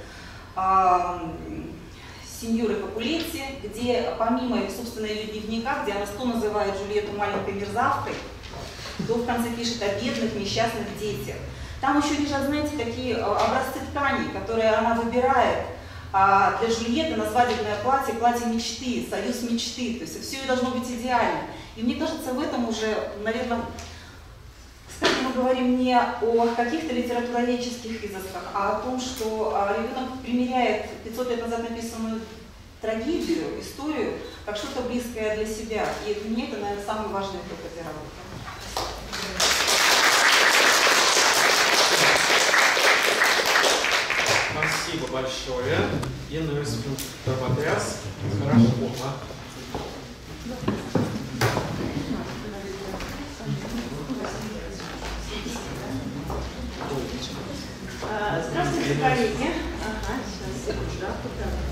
сеньоры Капулетти, где помимо, собственно, ее дневника, где она то называет Джульетту маленькой мерзавкой, то в конце пишет о бедных, несчастных детях. Там еще лежат, знаете, такие образцы тканей, которые она выбирает а для Джульетты на свадебное платье, платье мечты, союз мечты. То есть все должно быть идеально. И мне кажется, в этом уже, наверное, кстати, мы говорим не о каких-то литературоведческих изысках, а о том, что ребенок примеряет пятьсот лет назад написанную трагедию, историю, как что-то близкое для себя. И для меня это, наверное, самый важный итог этой работы. Спасибо большое. Инна Иосифовна Торботряс. Хорошо. Здравствуйте, коллеги. Ага, сейчас, секунду.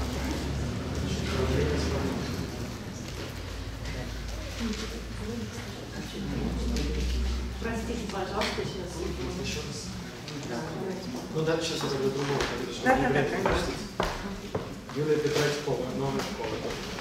Простите, пожалуйста, сейчас. Еще раз. Ну да, сейчас это для другого. Да, да, да, конечно. Юлия Петрачкова, новая школа.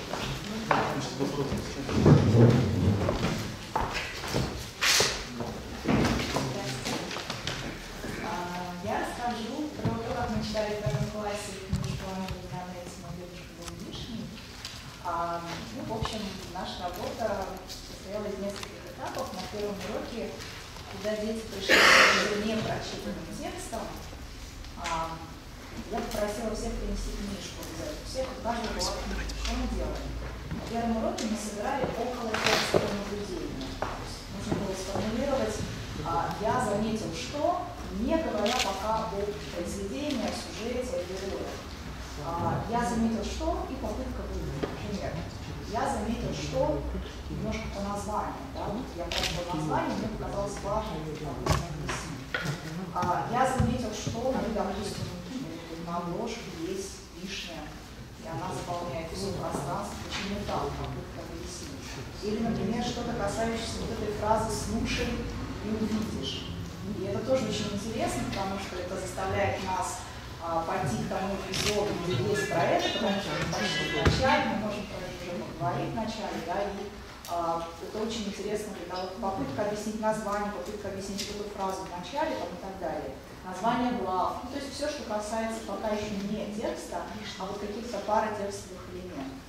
Я расскажу про то, как мы читали в первом классе книжку Анны Леонетти «Мой дедушка был лишний». Ну, в общем, наша работа состояла из нескольких этапов. На первом уроке, когда дети пришли с непрочитанным текстом, я попросила всех принести книжку. Всех, у каждого была книжка. Что мы делаем? На первом уроке мы собирали около текстового наблюдения. Нужно было сформулировать «я заметил, что», не говоря пока о произведении, о сюжете, о герое. Я заметил, что, и попытка выбора. Например, я заметил, что немножко по названию. Да? Я прочитала название, мне показалось важным это объяснить. Я заметил, что, ну, допустим, на обложке есть вишня, и она заполняет все пространство. Почему так? Попытка объяснить. Или, например, что-то касающееся вот этой фразы «слушай и увидишь». И это тоже очень интересно, потому что это заставляет нас а, пойти к тому эпизоду, где есть про это, потому что мы почти в начале, мы можем про это уже поговорить в начале, да, и а, это очень интересно, когда вот попытка объяснить название, попытка объяснить эту фразу в начале, там, и так далее. Название глав, ну, то есть все, что касается пока еще не текста, а вот каких-то паратекстовых элементов.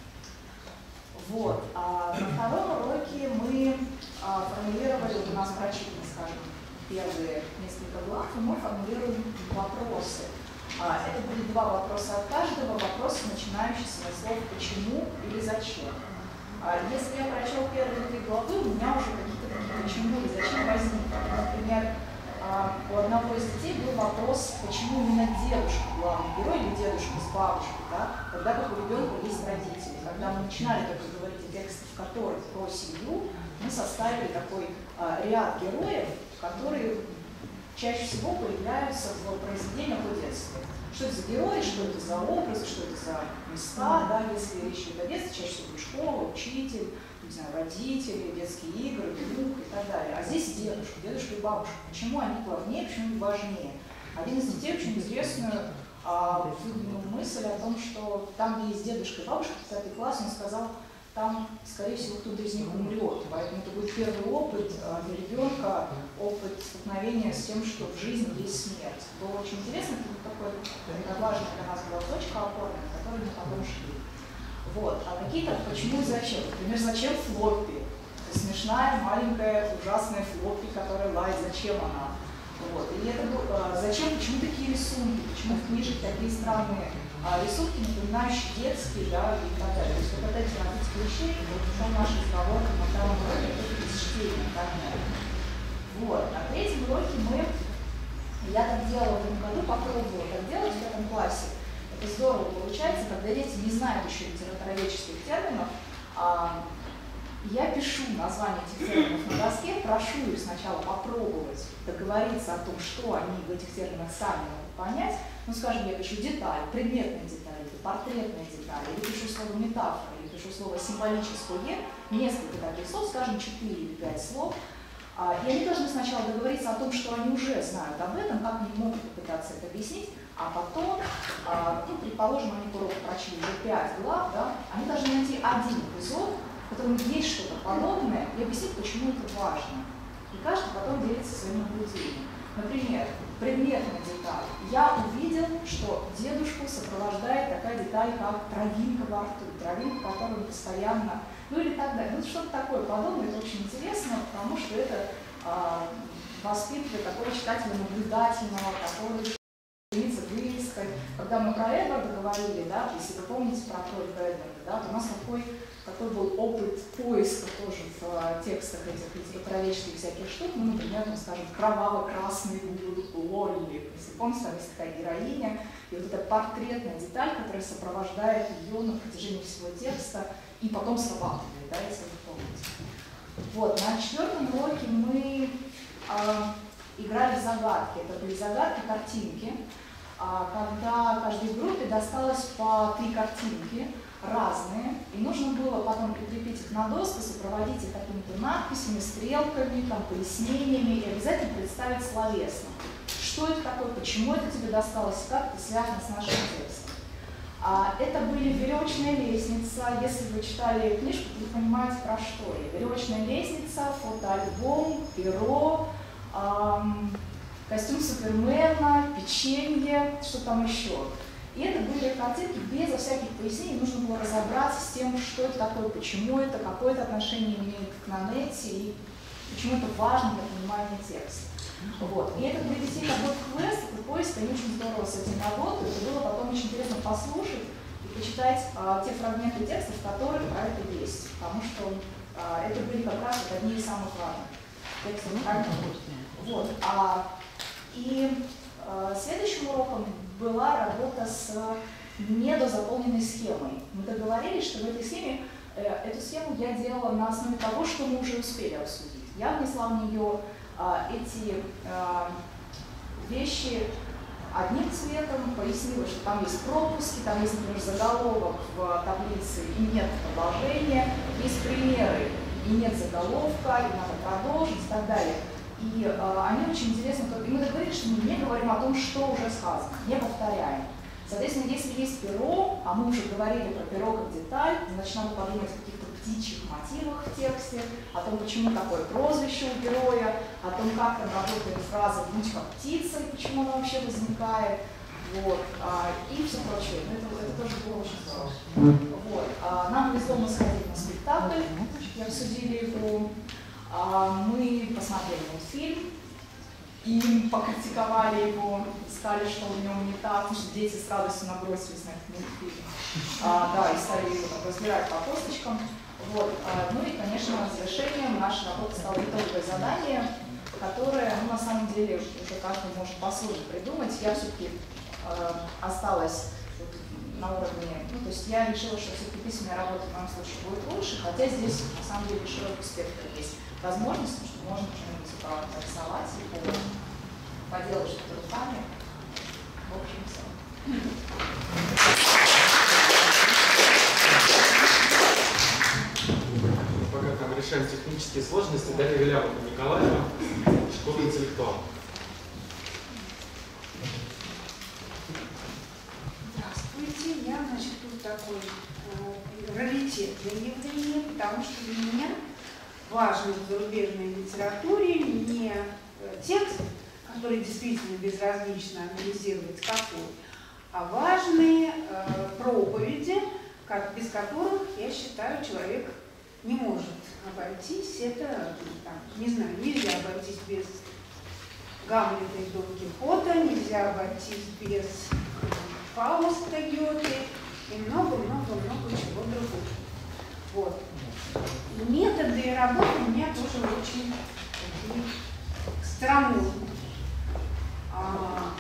Вот. А на втором уроке мы а, формулировали, у нас прочитано, скажем, первые несколько глав, и мы формулируем вопросы. Это будет два вопроса от каждого, вопросы, начинающиеся со слов «почему» или «зачем». Если я прочел первые три главы, у меня уже какие-то такие «почему» или «зачем» возникли. Например, у одного из детей был вопрос, почему именно дедушка главный герой или дедушка с бабушкой, да? Когда как у ребенка есть родители. Когда мы начинали только говорить о текстах, в которых про семью, мы составили такой а, ряд героев, которые чаще всего появляются в произведениях о детстве. Что это за герои, что это за образы, что это за места, да? Если речь идет о детстве, чаще всего школа, учитель, не знаю, родители, детские игры, друг и так далее. А здесь дедушка, дедушка и бабушка. Почему они главнее, почему они важнее? Один из детей очень известную а, выдвинул мысль о том, что там, где есть дедушка и бабушка, пятый класс, он сказал, там, скорее всего, кто-то из них умрет. Поэтому это будет первый опыт а, для ребенка, опыт столкновения с тем, что в жизни есть смерть. Было очень интересно, это вот такой, это важная для нас была точка опорная, на которой мы потом шли. Вот. А какие-то почему и зачем? Например, зачем Флоппи? Это смешная, маленькая, ужасная Флоппи, которая лает. Зачем она? Вот. И это был, зачем, почему такие рисунки, почему в книжке такие странные рисунки, напоминающие детские, да, и так далее. То есть вот эти родительские вещей, вот ушел наш разговор на втором уроке, это из чтения, так далее. Вот. На третьем уроке мы, я так делала в этом году, попробовала так делать в пятом классе. Это здорово получается, когда дети не знают еще литературоведческих терминов. А, я пишу название этих терминов на доске, прошу их сначала попробовать договориться о том, что они в этих терминах сами могут понять. Ну, скажем, я пишу деталь, предметная деталь, или портретная деталь, или пишу слово метафора, или пишу слово символическое, несколько таких слов, скажем, четыре или пять слов. И они должны сначала договориться о том, что они уже знают об этом, как они могут попытаться это объяснить, а потом, ну, предположим, они по уроку прочли уже пять глав, да, они должны найти один эпизод, в котором есть что-то подобное, и объяснить, почему это важно. И каждый потом делится своим наблюдением. Например, предметная деталь. Я увидел, что дедушку сопровождает такая деталь, как травинка во рту, травинка, которую постоянно, ну или так далее. Ну, что-то такое подобное, это очень интересно, потому что это а, воспитывает такого читателя наблюдательного, который стремится к выискать. Когда мы про Эдварда говорили, да, если вы помните про Фройда Эдварда, да, то у нас такой, такой был опыт поиска тоже в а, текстах этих литературоведческих всяких штук. Ну, например, там, скажем, кроваво-красный Лолли. Если помните, там есть такая героиня, и вот эта портретная деталь, которая сопровождает ее на протяжении всего текста, и потом срабатывает, да, если вы помните. Вот, на четвертом уроке мы э, играли в загадки. Это были загадки-картинки, э, когда каждой группе досталось по три картинки, разные, и нужно было потом прикрепить их на доску, сопроводить их какими-то надписями, стрелками, там, пояснениями, и обязательно представить словесно. Что это такое, почему это тебе досталось, как это связано с нашим текстом. А, это были веревочная лестница. Если вы читали книжку, то вы понимаете, про что я. Веревочная лестница, фотоальбом, перо, эм, костюм Супермена, печенье, что там еще. И это были картинки безо всяких пояснений. Нужно было разобраться с тем, что это такое, почему это, какое это отношение имеет к Нанетте и почему это важно для понимания текста. Вот. И это были детей как квест, и поиск, они очень здорово с этим работают. Это было потом очень интересно послушать и почитать а, те фрагменты текстов, в которых про это есть. Потому что а, это были как раз вот одни из самых важных текстов. Ну, вот. а, и а, следующим уроком была работа с недозаполненной схемой. Мы договорились, что в этой схеме, э, эту схему я делала на основе того, что мы уже успели обсудить. Я внесла в нее эти э, вещи одним цветом, пояснила, что там есть пропуски, там есть, например, заголовок в таблице и нет продолжения, есть примеры и нет заголовка, и надо продолжить и так далее. И э, они очень интересны, и мы договорились, что мы не говорим о том, что уже сказано, не повторяем. Соответственно, если есть перо, а мы уже говорили про перо как деталь, значит, надо подумать о каких-то птичьих мотивах в тексте, о том, почему такое прозвище у героя, о том, как там работает фраза «будь как птица» и почему она вообще возникает, вот, а, и все прочее. Но это, это тоже было очень здорово. Вот. А, нам повезло, мы сходили на спектакль, и обсудили его, а, мы посмотрели мультфильм, и покритиковали его, сказали, что у него не так, потому что дети с радостью набросились на этот мультфильм. А, да, и стали его там разбирать по косточкам. Вот. А, ну и, конечно, завершением нашей работы стало итоговое задание, которое, ну, на самом деле, уже каждый может по-своему придумать. Я все-таки э, осталась вот на уровне, ну, то есть я решила, что все-таки письменная работа в моем случае будет лучше, хотя здесь, на самом деле, широкий спектр есть возможностей, что можно что-нибудь нарисовать и поделать что-то руками. В общем, все. Пока там решаем технические сложности, Дарья Вилябова Николаева, школа интеллектуал. Здравствуйте, я, значит, тут такой э, раритетное явление, потому что для меня важно в зарубежной литературе не текст, который действительно безразлично анализировать какой, а важные э, проповеди, как, без которых, я считаю, человек не может обойтись. Это, там, не знаю, нельзя обойтись без Гамлета и Дон Кихота, нельзя обойтись без Фауста Гёте и много-много-много чего другого. Вот. Методы работы у меня тоже очень странные. А,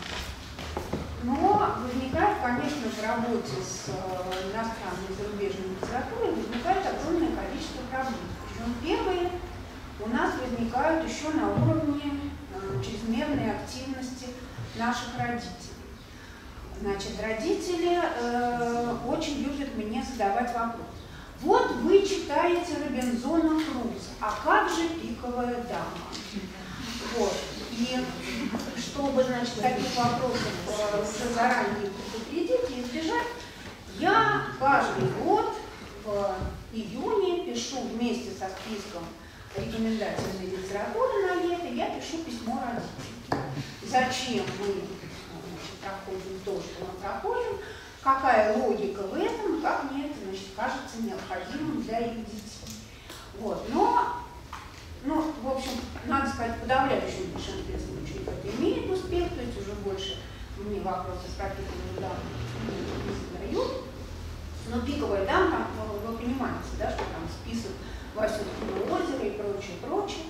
но возникает, конечно, в работе с иностранной зарубежной литературой возникает огромное количество проблем. Причем первые у нас возникают еще на уровне э, чрезмерной активности наших родителей. Значит, родители э, очень любят мне задавать вопрос. Вот вы читаете Робинзона Круза, а как же «Пиковая дама»? Вот. И чтобы, значит, таких вопросов э, уже заранее предупредить и избежать, я каждый год в июне пишу вместе со списком рекомендательной литературы на лето, я пишу письмо родителям. Зачем мы значит, проходим то, что мы проходим, какая логика в этом, как мне это, значит, кажется необходимым для их детей. Вот. Но, ну, в общем, надо сказать, в подавляющем большинстве случаев это имеет успех, то есть уже больше мне вопросы с пропитанной дамой не задают. Но «Пиковая дама», там, вы понимаете, да, что там список Васюкиного озера и прочее, прочее.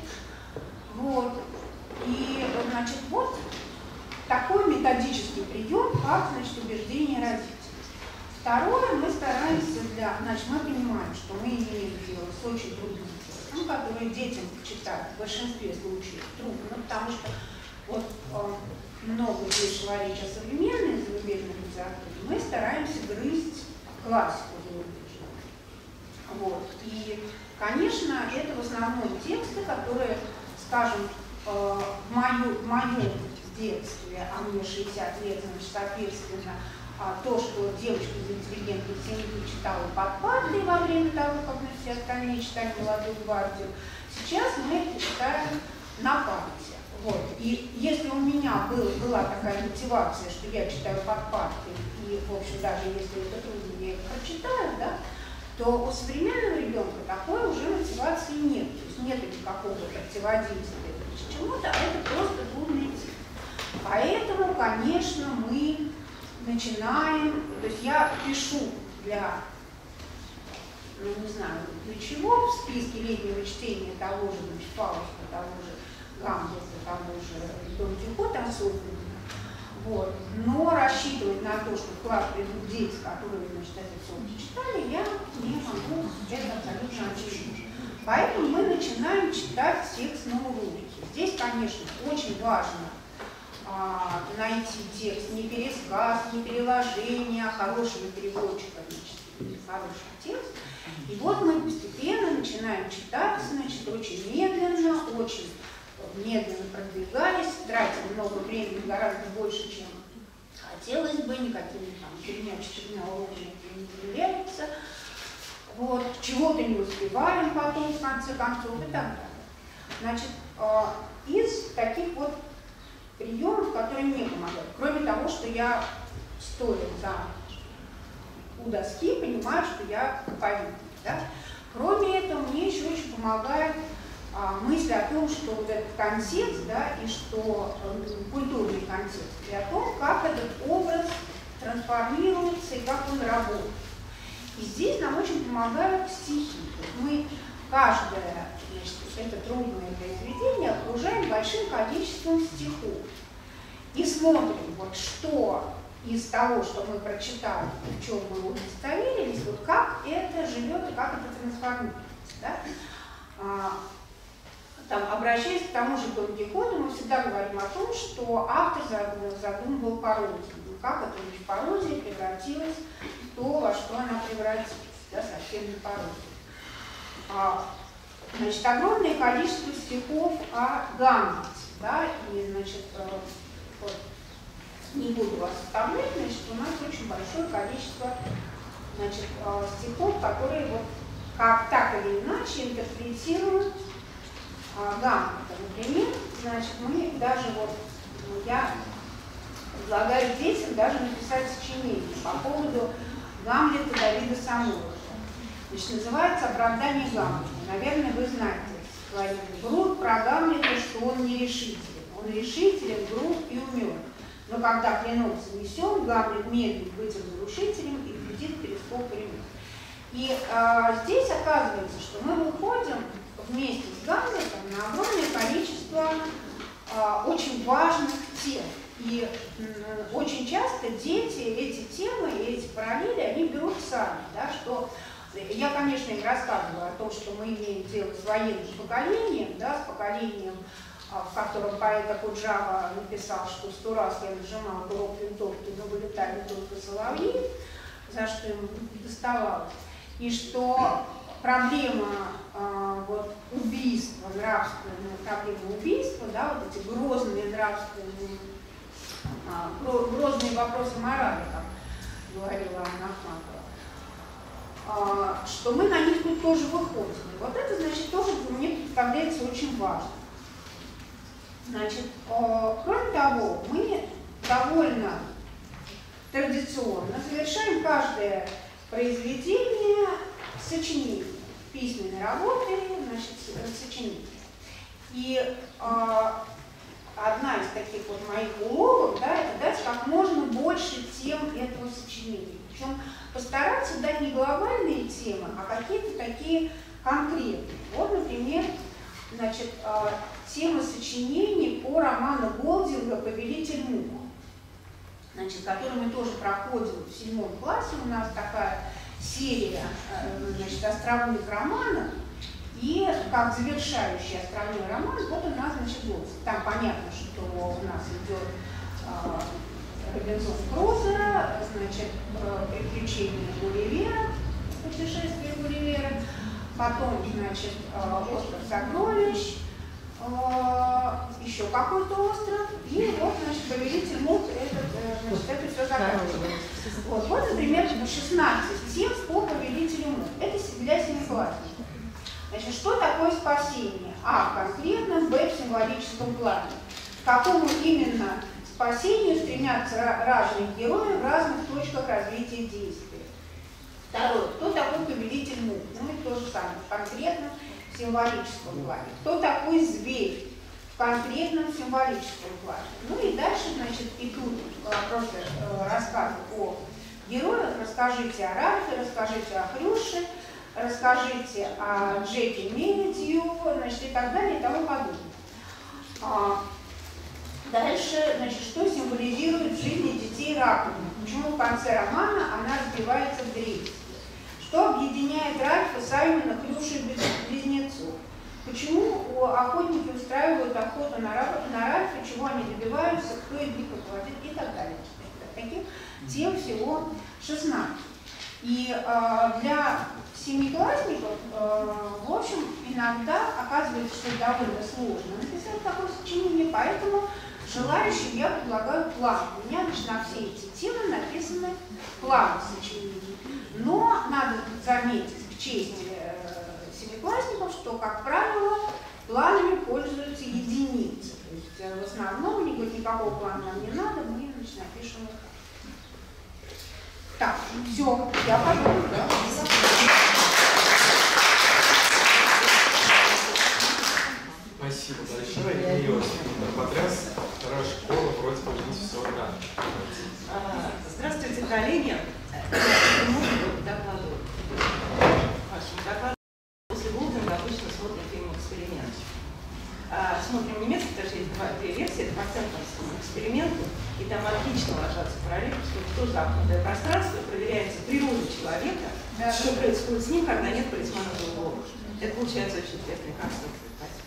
Вот. И, значит, вот такой методический прием, как, значит, убеждение родителей. Второе, мы стараемся для... Значит, мы понимаем, что мы имеем дело с очень трудным текстом, который детям читать в большинстве случаев трудно, потому что вот э, много здесь шла речь о современной зарубежной литературе, мы стараемся грызть классику зарубежную. Вот. И, конечно, это в основном тексты, которые, скажем, э, в, мою, в моем детстве, а мне шестьдесят лет, значит, соответственно, а, то, что девочка из интеллигентной семьи читала под партой во время того, как мы все остальные читали «Молодую гвардию», сейчас мы это читаем на парте. Вот. И если у меня был, была такая мотивация, что я читаю под партой, и, в общем, даже если это трудно, я это прочитаю, да, то у современного ребенка такой уже мотивации нет. То есть нет никакого противодействия чему-то, а это просто трудно идти. Поэтому, конечно, мы начинаем, то есть я пишу для, ну не знаю, для чего в списке летнего чтения того же, значит, Фауста, того же Гамлета, того же Дон Кихота особенно. Вот. Но рассчитывать на то, что вклад придут дети, которые, значит, это все читали, я не могу, это абсолютно очевидно. Поэтому мы начинаем читать текст на уроке. Здесь, конечно, очень важно а, найти текст, не пересказ, не переложение, а хорошего переводчика, значит, хороший текст. И вот мы постепенно начинаем читать, значит, очень медленно, очень медленно продвигаясь, тратим много времени, гораздо больше, чем хотелось бы, никакими там тремя-четырьмя уроками не является. Вот, чего-то не успеваем потом, в конце концов, и так далее. Значит, из таких вот приемов, которые мне помогают, кроме того, что я, стоя за у доски, понимаю, что я проповедник, да? Кроме этого, мне еще очень помогает а, мысль о том, что вот этот контекст, да, и что э, культурный контекст, и о том, как этот образ трансформируется и как он работает. И здесь нам очень помогают стихи. Мы каждое, значит, это трудное произведение окружаем большим количеством стихов. И смотрим, вот что из того, что мы прочитали, в чем мы удостоверились, вот как это живет и как это трансформируется. Да? А, там, обращаясь к тому же Дон Кихоту, мы всегда говорим о том, что автор задумывал пародию. Как эта пародия превратилась в то, во что она превратилась, да, совсем не пародия. А, значит, огромное количество стихов о Гамлете, да, и, значит, вот, не буду вас оставлять, значит, у нас очень большое количество, значит, стихов, которые вот как так или иначе интерпретируют Гамлета. Например, значит, мы даже вот, я предлагаю детям даже написать сочинение по поводу Гамлета Давида Самойлова. Значит, называется «Оправдание Гамлета». Наверное, вы знаете, говорит Брут про Гамлета, что он нерешителен. Он решителен, груб и умен. Но когда клинок занесен, Гамлет медлит быть разрушителем и глядит перископ времен. И э, здесь оказывается, что мы выходим вместе с Гамлетом на огромное количество э, очень важных тем. И э, очень часто дети эти темы, эти параллели, они берут сами. Да, что я, конечно, им рассказываю о том, что мы имеем дело с военным поколением, да, с поколением, в котором поэт Акуджава написал, что сто раз я нажимал курок винтовки, но вылетали только соловьи, за что ему доставалось. И что проблема э, вот, убийства, нравственная проблема убийства, да, вот эти грозные нравственные, э, грозные вопросы морали, как говорила Анна Ахматова, э, что мы на них тут тоже выходим. И вот это, значит, тоже мне представляется очень важно. Значит, э, кроме того, мы довольно традиционно завершаем каждое произведение сочинения, письменной работы, значит, сочинения. И э, одна из таких вот моих уловок, да, это дать как можно больше тем этого сочинения. Причем постараться дать не глобальные темы, а какие-то такие конкретные. Вот, например, значит, э, тема сочинений по роману Голдинга «Повелитель мух», значит, который мы тоже проходим в седьмом классе. У нас такая серия, значит, островных романов, и как завершающий островной роман, вот у нас, значит, Голдинг. Там понятно, что у нас идет э, Робинзон Крузо, значит, э, приключения Гулливера, путешествие Гулливера, потом, значит, э, остров сокровищ, еще какой-то остров, и вот, значит, повелитель мух, этот, значит, это все заканчивается. Вот, вот, например, шестнадцать тем по повелителю мух. Это для семиклассников. Значит, что такое спасение? А, в конкретном, Б, в символическом плане. К какому именно спасению стремятся разные герои в разных точках развития действия. Второе, кто такой повелитель мух? Ну, это то же самое, конкретно в символическом плане. Кто такой зверь? В конкретном символическом плане. Ну и дальше, значит, идут просто рассказы о героях. Расскажите о Ральфе, расскажите о Хрюше, расскажите о Джеке Мередью, значит, и так далее, и тому подобное. А дальше, значит, что символизирует жизнь детей раковины? Почему в конце романа она разбивается в древеске? Что объединяет Ральфа, Саймона, Хрюша и близнецов? Почему охотники устраивают охоту на, на Ральфа, чего они добиваются, кто из них руководит и так далее. Таких тем всего шестнадцать. И э, для семиклассников, э, в общем, иногда оказывается, что довольно сложно написать такое сочинение, поэтому желающим я предлагаю план. У меня, значит, на все эти темы написаны планы сочинений. Но надо заметить в чести э, семиклассников, что, как правило, планами пользуются единицы. То есть э, в основном никакого плана нам не надо, мы, значит, напишем их. Так, все, я пожалуй, да. Спасибо большое. Ее потряс. Вторая школа, вроде бы здесь все, да. Здравствуйте, коллеги. Можно докладу? Вашему докладу. После Голдинга обычно смотрим фильм «Эксперимент». Смотрим немецкий, потому что есть два, две версии, это по центровскому эксперименту, и там отлично ложатся параллели, что в то замкнутое пространство проверяется природа человека, да, что происходит с ним, когда нет полисманового глоба. Это получается очень интересная конструкция.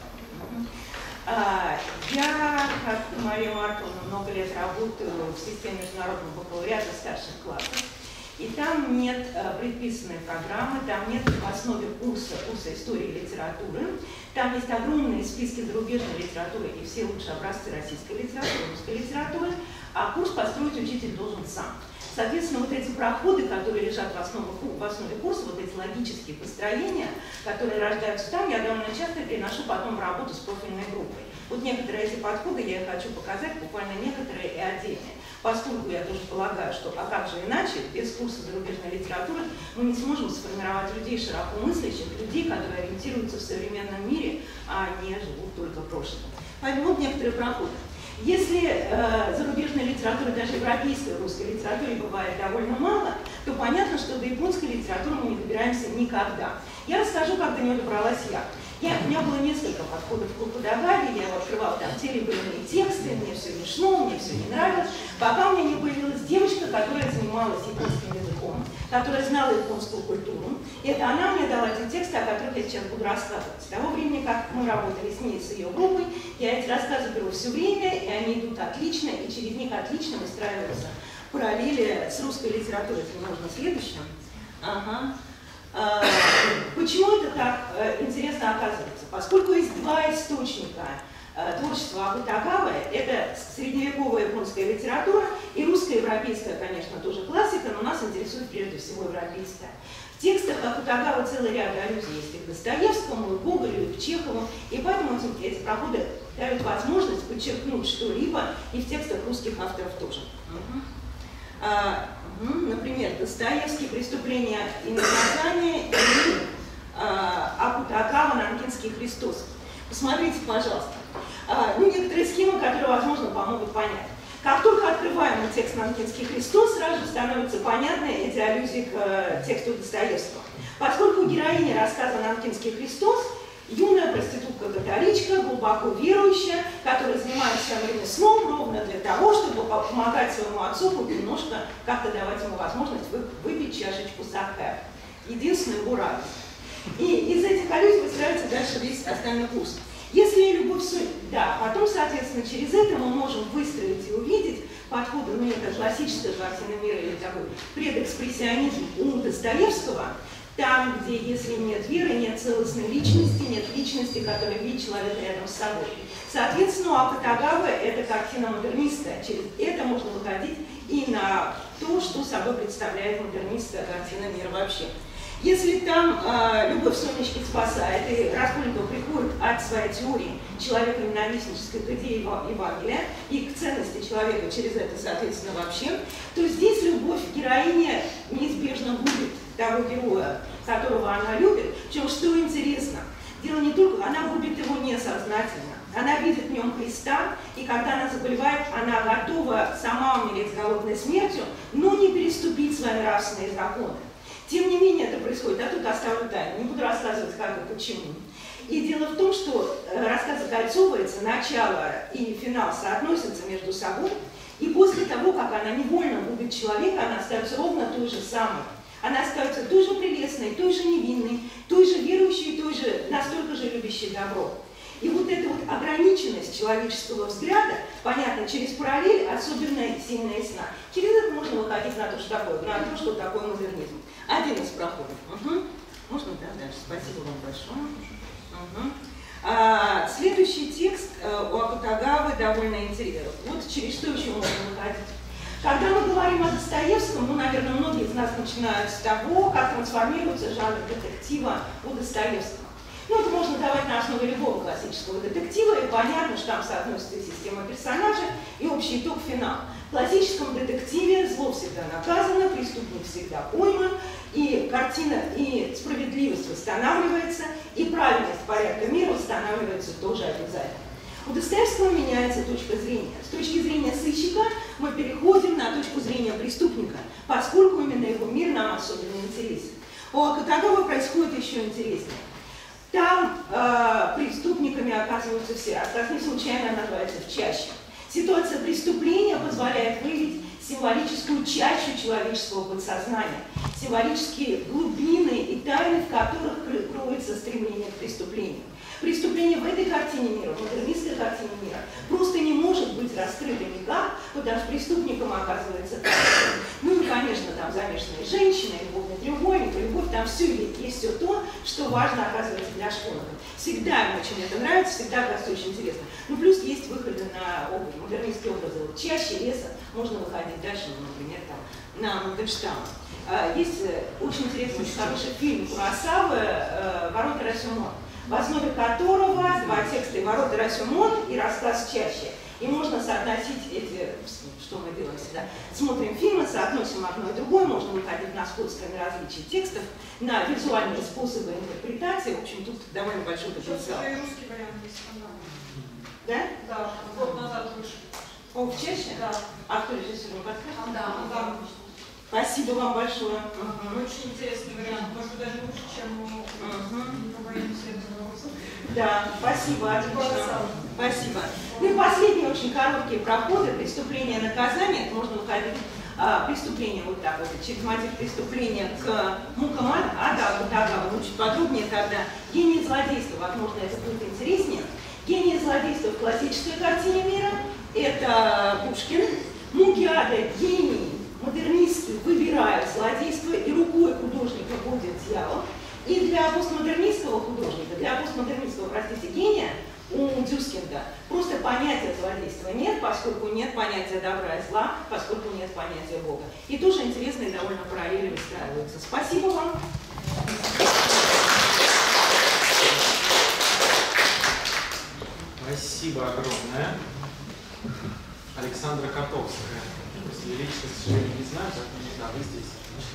А, я, как Мария Марковна, много лет работаю в системе международного бакалавриата старших классов. И там нет э, предписанной программы, там нет в основе курса, курса истории и литературы. Там есть огромные списки зарубежной литературы и все лучшие образцы российской литературы, русской литературы, а курс построить учитель должен сам. Соответственно, вот эти проходы, которые лежат в основе, в основе курса, вот эти логические построения, которые рождаются там, я довольно часто переношу потом в работу с профильной группой. Вот некоторые эти подходы я хочу показать, буквально некоторые и отдельные. поскольку я тоже полагаю, что а как же иначе, без курса зарубежной литературы мы не сможем сформировать людей широко мыслящих, людей, которые ориентируются в современном мире, а не живут только в прошлом. Поэтому вот некоторые проходы. Если э, зарубежной литературы, даже европейской русской литературе бывает довольно мало, то понятно, что до японской литературы мы не добираемся никогда. Я расскажу, как до нее добралась я. Я, у меня было несколько подходов к Окутагаве, я его открывала, там те или иные тексты, мне все не шло, мне все не нравилось, пока у меня не появилась девочка, которая занималась японским языком, которая знала японскую культуру. И это она мне дала эти тексты, о которых я сейчас буду рассказывать. С того времени, как мы работали с ней, с ее группой, я эти рассказы беру все время, и они идут отлично, и через них отлично выстраиваются параллели с русской литературой. Если можно следующим. Ага. Почему это так интересно оказывается? Поскольку есть два источника творчества Акутагавы, это средневековая японская литература и русская, европейская, конечно, тоже классика, но нас интересует прежде всего европейская. В текстах Акутагавы целый ряд аллюзий есть и к Достоевскому, и к Гоголю, и к Чехову, и поэтому эти проходы дают возможность подчеркнуть что-либо и в текстах русских авторов тоже. Угу. А, например, Достоевский «Преступление и наказание» и а, Акутагава «Нанкинский Христос». Посмотрите, пожалуйста. А, ну, некоторые схемы, которые, возможно, помогут понять. Как только открываем текст «Нанкинский Христос», сразу же становятся понятны эти аллюзии к э, тексту Достоевского. Поскольку героиня рассказа «Нанкинский Христос» юная проститутка-католичка, глубоко верующая, которая занимается своим ремеслом ровно для того, чтобы помогать своему отцу хоть немножко как-то давать ему возможность выпить чашечку сахара. Единственный его радость. И из этих аллюзий выстраивается дальше весь остальной курс. Если любовь суть, да, потом, соответственно, через это мы можем выстроить и увидеть подходы, ну, это классическая картина мира или такой предэкспрессионизм у Достоевского, там, где, если нет веры, нет целостной личности, нет личности, которая видит человека рядом с собой. Соответственно, у Акутагавы это картина модерниста. Через это можно выходить и на то, что собой представляет модернистская картина мира вообще. Если там э, любовь Сонечки спасает, и Раскольников приходит от своей теории человека-ненавистнической к идее Евангелия и к ценности человека через это, соответственно, вообще, то здесь любовь героини неизбежно губит того героя, которого она любит. Причем, что интересно, дело не только, она губит его несознательно. Она видит в нем Христа, и когда она заболевает, она готова сама умереть голодной смертью, но не переступить свои нравственные законы. Тем не менее, это происходит, а тут оставлю тайну, не буду рассказывать, как и почему. И дело в том, что рассказ закольцовывается, начало и финал соотносятся между собой, и после того, как она невольно губит человека, она остается ровно той же самой. Она остается той же прелестной, той же невинной, той же верующей, той же, настолько же любящей добро. И вот эта вот ограниченность человеческого взгляда, понятно, через параллель особенно сильно ясна. Через это можно выходить на то, что такое, на то, что такое модернизм. Один из проходов. Угу. Можно, да, дальше. Спасибо вам большое. Угу. А, следующий текст а, у Акутагавы довольно интересный. Вот через что еще можно выходить. Когда мы говорим о Достоевском, ну, наверное, многие из нас начинают с того, как трансформируется жанр детектива у Достоевского. Ну, это можно давать на основе любого классического детектива, и понятно, что там соотносится и система персонажей, и общий итог финал. В классическом детективе зло всегда наказано, преступник всегда пойман, и картина, и справедливость восстанавливается, и правильность порядка мира восстанавливается тоже обязательно. У Достоевского меняется точка зрения. С точки зрения сыщика мы переходим на точку зрения преступника, поскольку именно его мир нам особенно интересен. У Акутагавы происходит еще интереснее. Там э, преступниками оказываются все. Рассказ не случайно называется «В чаще». Ситуация преступления позволяет выявить символическую чащу человеческого подсознания, символические глубины и тайны, в которых кроется стремление к преступлению. Преступление в этой картине мира, в модернистской картине мира, просто не может быть раскрыто никак, потому что преступником оказывается так. Ну и, конечно, там замешаны женщины, любовный треугольник, любовь, там все есть, есть все то, что важно, оказывается, для школьников. Всегда им очень это нравится, всегда кажется очень интересно. Ну, плюс есть выходы на образ, модернистские образы. Вот чаще леса можно выходить дальше, ну, например, там, на Мандельштама. Есть очень интересный, очень хороший фильм Куросавы «Ворота Расюмон», в основе которого два текста «И ворота Расюмон» и рассказ «Чаще». И можно соотносить эти, что мы делаем всегда. Смотрим фильмы, соотносим одно и другое, можно выходить на сходство, на различие текстов, на визуальные способы интерпретации. В общем, тут довольно большой потенциал. Сейчас и русский вариант есть. Да? Да, год назад вышел. О, в чаще? Да. А кто режиссер, вы подскажете? Да, да. Спасибо вам большое. Угу. Очень интересный вариант, может быть, даже лучше, чем у угу. военного сектора. Да, спасибо, отлично. Спасибо. Ну и последние очень короткие проходы, преступления и наказания, это можно выходить а, преступление вот так вот, через мотив преступления к мукам ада, вот ада, ну, чуть подробнее тогда. Гений злодейства, возможно, это будет интереснее. Гений злодейства в классической картине мира, это Пушкин. Муки ада, гений модернистский выбирает злодейство, и рукой художника будет дьявол. И для постмодернистского художника, для постмодернистского, простите, гения, у Дюскинда просто понятия злодейства нет, поскольку нет понятия добра и зла, поскольку нет понятия Бога. И тоже интересные довольно параллели выстраиваются. Спасибо вам. Спасибо огромное. Александра Котовская. Если лично, к сожалению, не знаю, так, да, вы здесь.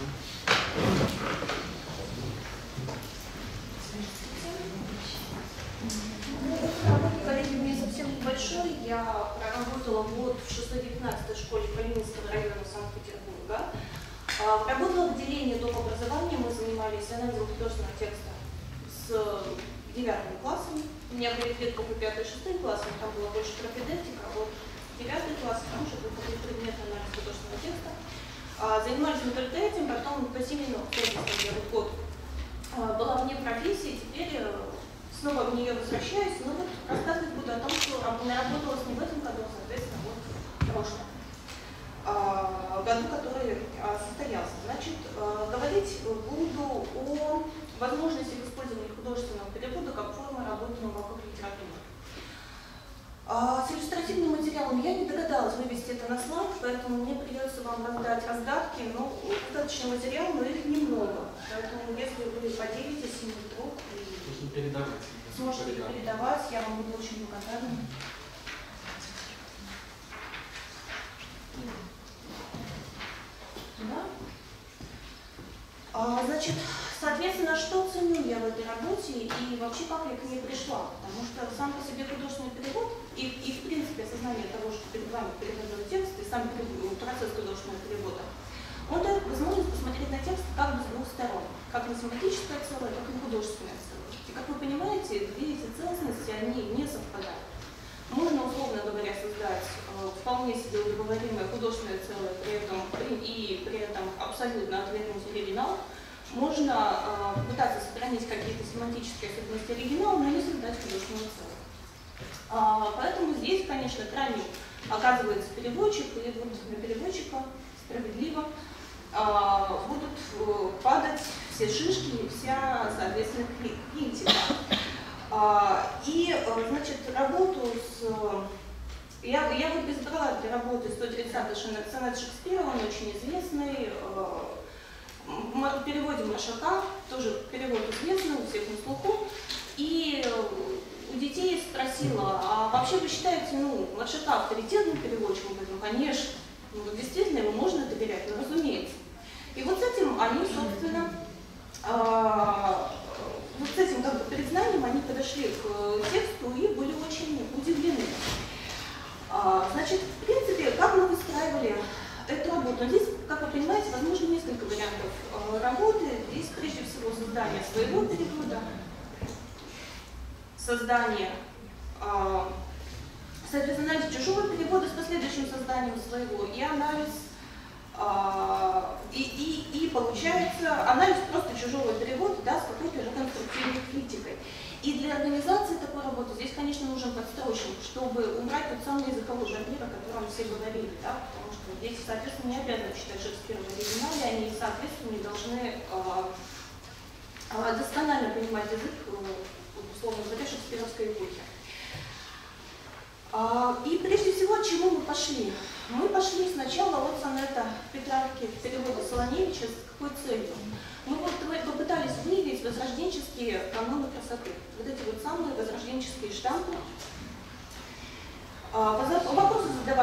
Коллеги, у меня совсем небольшой. Я проработала год в шестьсот девятнадцатой школе Калининского района Санкт-Петербурга. Работала в отделении доп. Образования. Мы занимались анализом художественного текста с девятым классом. У меня были лет по пятый и шестой классом, там было больше пропедевтика. Вот девятый класс, там уже был предмет анализ художественного текста. Занимались мы только этим, потом по семейному обстоятельствам я вот год была вне профессии, теперь снова в нее возвращаюсь, но вот рассказывать буду о том, что наработалась не в этом году, а, соответственно, вот в прошлом году, который состоялся. Значит, говорить буду о возможности использования художественного перевода как формы работы на уроках литературы. С иллюстративным материалом я не догадалась вывести это на слайд, поэтому мне придется вам раздать раздатки, но достаточно материала, но их немного. Поэтому если вы поделитесь им вдруг и передавать. сможете их передавать, я вам буду очень благодарна. Да? А, значит, соответственно, что ценю я в этой работе и вообще как я к ней пришла, потому что сам по себе художественный перевод и, и в принципе осознание того, что перед вами переводной текст и сам процесс художественного перевода, он дает возможность посмотреть на текст как бы с двух сторон, как на семантическое целое, так и на художественное целое. И как вы понимаете, две эти целостности, они не совпадают. Можно, условно говоря, создать э, вполне себе удовлетворимое художественное целое при этом, и при этом абсолютно отвергнуть оригинал. Можно э, пытаться сохранить какие-то семантические особенности оригинала, но не создать художественное целое. А, поэтому здесь, конечно, крайне оказывается переводчик, и вот на переводчика справедливо а, будут э, падать все шишки и вся, соответственно, критика. А, и, значит, работу с... Я, я вот избрала для работы сто тридцатый сонет Шекспира, он очень известный, в переводе Маршака, тоже перевод известный, у всех на слуху. И у детей спросила, а вообще вы считаете, ну, Маршака авторитетным переводчиком? Я говорю, конечно, ну, действительно, ему можно доверять, ну, разумеется. И вот с этим они, собственно, вот с этим как бы признанием они подошли к тексту и были очень удивлены. Значит, в принципе, как мы выстраивали эту работу? Здесь, как вы понимаете, возможно несколько вариантов работы. Здесь прежде всего создание своего перевода, создание, соответственно, анализ чужого перевода с последующим созданием своего и анализ, и, и, и получается анализ просто чужого перевода, да, с какой-то же конструктивной критикой. И для организации такой работы здесь, конечно, нужен подстрочник, чтобы убрать тот самый языковой барьер, о котором все говорили, да, потому что дети, соответственно, не обязаны читать Шекспира в оригинале, они, соответственно, не должны э, э, досконально понимать язык, э, условно говоря, шекспировской эпохи. Э, и прежде всего, к чему мы пошли? Мы пошли сначала от сонета Петрарки в переводе Солоневича с какой целью? Мы вот попытались выявить возрожденческие каноны красоты. Вот эти вот самые возрожденческие штампы. В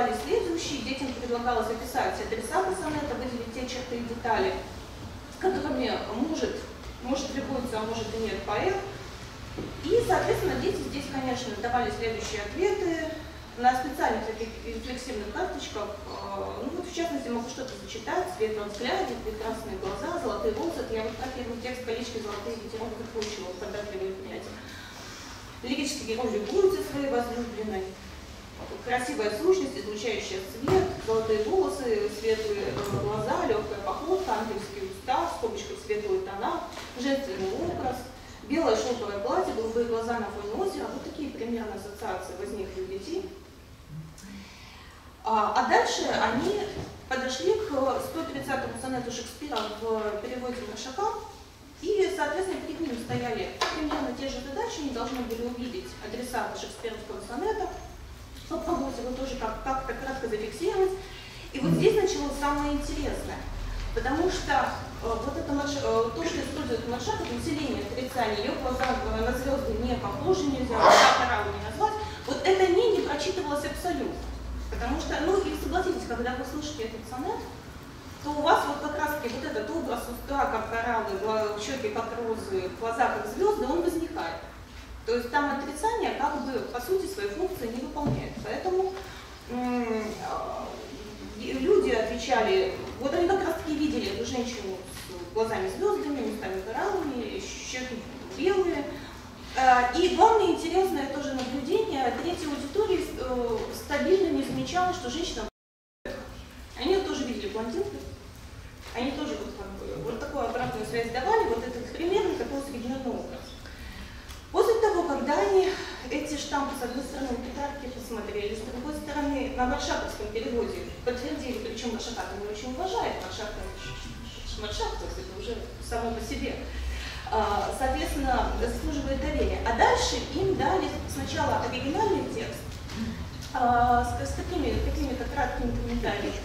давали следующие, детям предлагалось описать адреса сонета, выделить те черты и детали, с которыми может, может требуется, а может и нет поэт. И, соответственно, дети здесь, конечно, давали следующие ответы на специальных таких рефлексивных карточках. Ну вот, в частности, могу что-то зачитать: свет во взгляде, прекрасные глаза, золотые волосы. Я вот про первый текст колечки золотые ветерок закручивала, податливые принятия. Лирический герой любуется своей возлюбленной. Красивая сущность, излучающая свет, золотые волосы, светлые глаза, легкая походка, ангельские уста, в скобочках светлые тона, женственный образ, белое шелковое платье, голубые глаза на фоне озера. Вот такие примерно ассоциации возникли у детей. А, а дальше они подошли к сто тридцатому сонету Шекспира в переводе Маршака, и, соответственно, перед ним стояли примерно те же задачи. Они должны были увидеть адресата шекспировского сонета, попробовать его тоже как-то как кратко зафиксировать. И вот здесь началось самое интересное, потому что э, вот это марш... э, то, что использует Маршак, это усиление отрицания, ее глаза на звезды не похожи, нельзя кораллы не назвать, вот это не, не прочитывалось абсолютно. Потому что, ну и согласитесь, когда вы слышите этот сонет, то у вас вот как раз таки вот этот образ уста как кораллы, щеки как розы, глаза как звезды, он возникает. То есть там отрицание как бы по сути своей функции не выполняет. Поэтому люди отвечали, вот они как раз таки видели эту женщину с глазами звездами, устами кораллами, щеки белые. И главное интересное тоже наблюдение, третья аудитория стабильно не замечала, что женщина... Они тоже видели блондинку, они тоже вот, как бы, вот такую обратную связь давали, вот этот примерно такой соединенный образ. После того, когда они эти штампы с одной стороны на Петрарке посмотрели, с другой стороны на маршаковском переводе подтвердили, причем Маршака не очень уважает, Маршак, Маршак, то есть это уже само по себе. Соответственно, заслуживает доверия. А дальше им дали сначала оригинальный текст а, с, с такими, какими-то краткими комментариями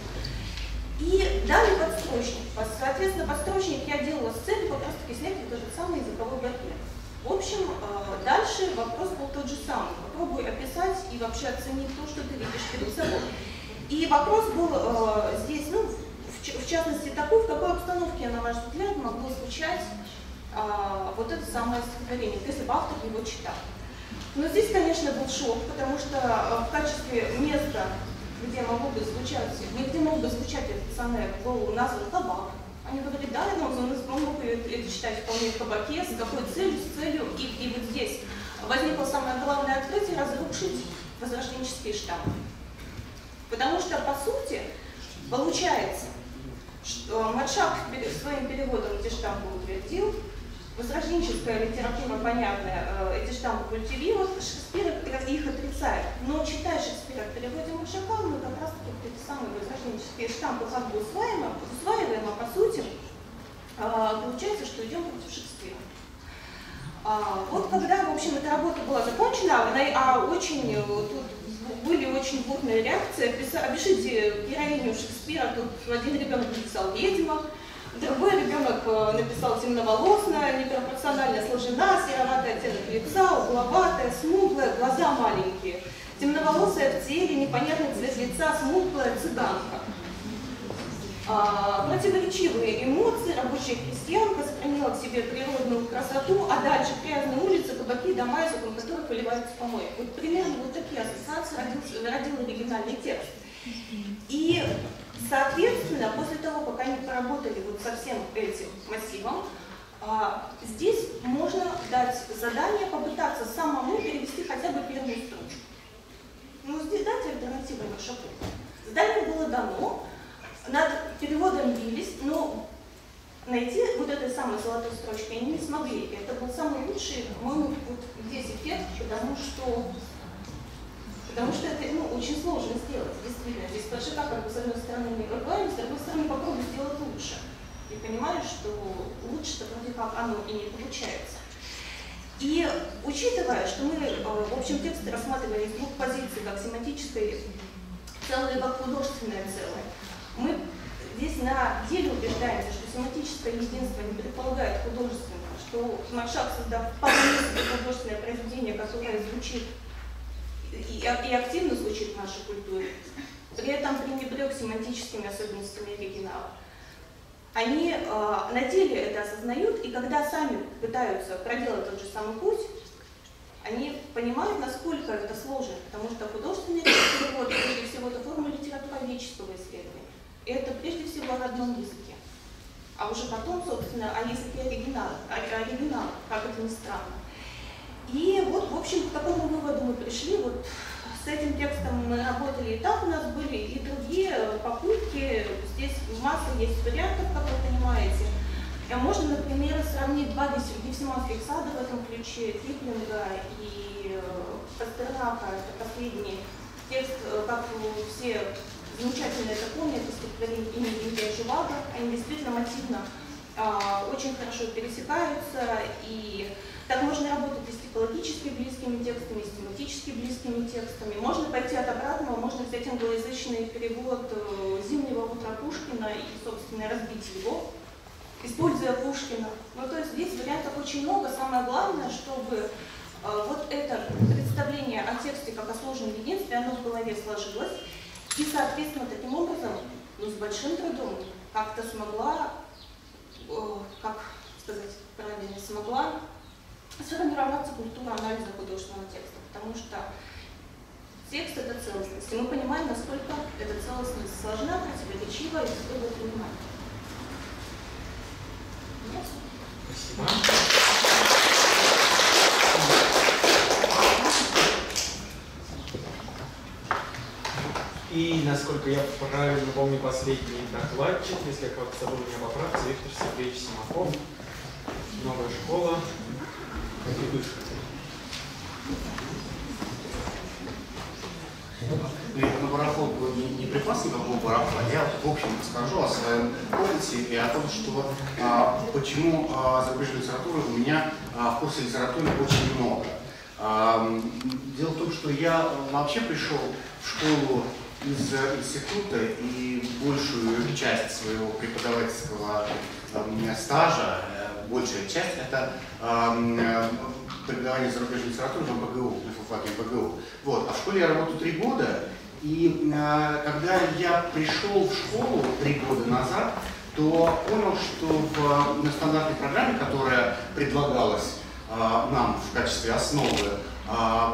и дали подстрочник. Соответственно, подстрочник я делала с целью как раз таки снять вот этот самый языковой барьер. В общем, дальше вопрос был тот же самый. Попробуй описать и вообще оценить то, что ты видишь перед собой. И вопрос был здесь, ну, в, в частности, такой, в какой обстановке, на ваш взгляд, могло звучать А, вот это самое стихотворение, если бы автор его читал. Но здесь, конечно, был шок, потому что а, в качестве места, где могло бы звучать, где мог бы звучать этот сонет, был назван «Кабак». Они говорили, да, он, он, он мог это, это читать вполне в кабаке, с какой целью, с целью, и, и вот здесь возникло самое главное открытие — разрушить возрожденческие штампы. Потому что, по сути, получается, что Маршак своим переводом эти штампы утвердил, возрожденческая литература, понятная, эти штампы культивирует, Шекспир их отрицает. Но читая Шекспира в переводе Маршака, мы как раз таки эти самые возрожденческие штампы как бы усваиваем, усваиваем, а по сути получается, что идем против Шекспира. Вот когда, в общем, эта работа была закончена, а очень, тут были очень бурные реакции, опишите героиню Шекспира, тут один ребенок написал «ведьма», другой ребенок написал «темноволосная», непропорционально сложена, сероватый оттенок лица, угловатая, смуглая, глаза маленькие, темноволосая в теле, непонятный цвет лица, смуглая цыганка. А, противоречивые эмоции, рабочая крестьянка сохранила в себе природную красоту, а дальше грязные улицы, кабаки, дома, из окон которых выливаются помои. Вот примерно вот такие ассоциации родил, родил оригинальный текст. И, соответственно, после того, как они поработали вот со всем этим массивом, а, здесь можно дать задание попытаться самому перевести хотя бы первую строчку. Ну, здесь дать альтернативу Маршаку. Задание было дано, над переводом бились, но найти вот этой самой золотой строчки они не смогли. Это был самый лучший, по-моему, вот здесь эффект, потому что, потому что это ну, очень сложно сделать, действительно. Здесь Маршака как бы с одной стороны не ругаем, с другой стороны попробуй сделать лучше. И понимаешь, что лучше-то вроде как оно и не получается. И учитывая, что мы в общем тексте рассматривали с двух позиций, как семантическое целое и как художественное целое, мы здесь на деле убеждаемся, что семантическое единство не предполагает художественного, что Маршак, создав вполне себе художественное произведение, которое звучит и, и активно звучит в нашей культуре, при этом пренебрег семантическими особенностями оригинала. Они э, на деле это осознают, и когда сами пытаются проделать тот же самый путь, они понимают, насколько это сложно, потому что художественный перевод, прежде всего, это форма литературоведческого исследования. И это прежде всего о родном языке. А уже потом, собственно, о языке оригинала, о оригинала, как это ни странно. И вот, в общем, к такому выводу мы пришли. Вот с этим текстом мы работали, и так у нас были и другие попытки. Здесь масса есть вариантов, как вы понимаете. Можно, например, сравнить два Гефсиманских сада в этом ключе, Киплинга и Пастернака. Это последний текст, как все замечательно это помнят, стихотворение имени Дмитрия Живаго. Они действительно мотивно а, очень хорошо пересекаются, и так можно работать и с типологически близкими текстами, и с тематически близкими текстами. Можно пойти от обратного, можно взять англоязычный перевод «Зимнего утра» Пушкина и, собственно, разбить его, используя Пушкина. Ну, то есть здесь вариантов очень много. Самое главное, чтобы э, вот это представление о тексте как о сложном единстве, оно в голове сложилось. И, соответственно, таким образом, ну, с большим трудом как-то смогла, э, как сказать правильно, смогла сформироваться культура анализа художественного текста. Потому что текст — это целостность. И мы понимаем, насколько эта целостность сложна, противоречива и стоит это понимать. Спасибо. И, насколько я правильно помню, последний докладчик, если я как-то забыл, меня поправьте, Виктор Сергеевич Симаков, новая школа, как и выше. На барахол не, не припас никакого барахла, я в общем расскажу о своем опыте и о том, что а, почему а, зарубежной литературы у меня а, в курсе литературы очень много. А, дело в том, что я вообще пришел в школу из института, и большую часть своего преподавательского а, стажа, большая часть, это а, преподавание зарубежной литературы в МПГУ, на филфаке МПГУ. Вот. А в школе я работаю три года, и э, когда я пришел в школу три года назад, то понял, что в, на стандартной программе, которая предлагалась э, нам в качестве основы, э,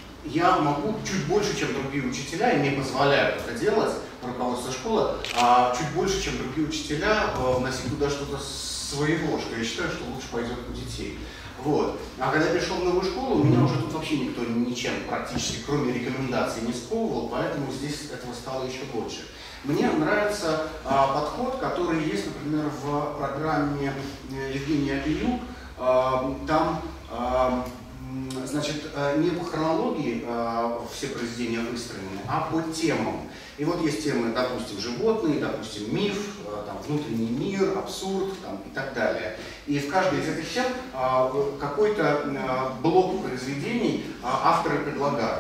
я могу чуть больше, чем другие учителя, и мне позволяют это делать, руководство школы, э, чуть больше, чем другие учителя, э, вносить туда что-то своего, что я считаю, что лучше пойдет у детей. Вот. А когда я пришел в новую школу, меня уже тут вообще никто ничем практически, кроме рекомендаций, не сковывал, поэтому здесь этого стало еще больше. Мне нравится а, подход, который есть, например, в программе Евгения Апиюк. А, там, а, значит, не по хронологии а, все произведения выстроены, а по темам. И вот есть темы, допустим, животные, допустим, миф, там, внутренний мир, абсурд там, и так далее. И в каждой из этих тем а, какой-то а, блок произведений а, авторы предлагают.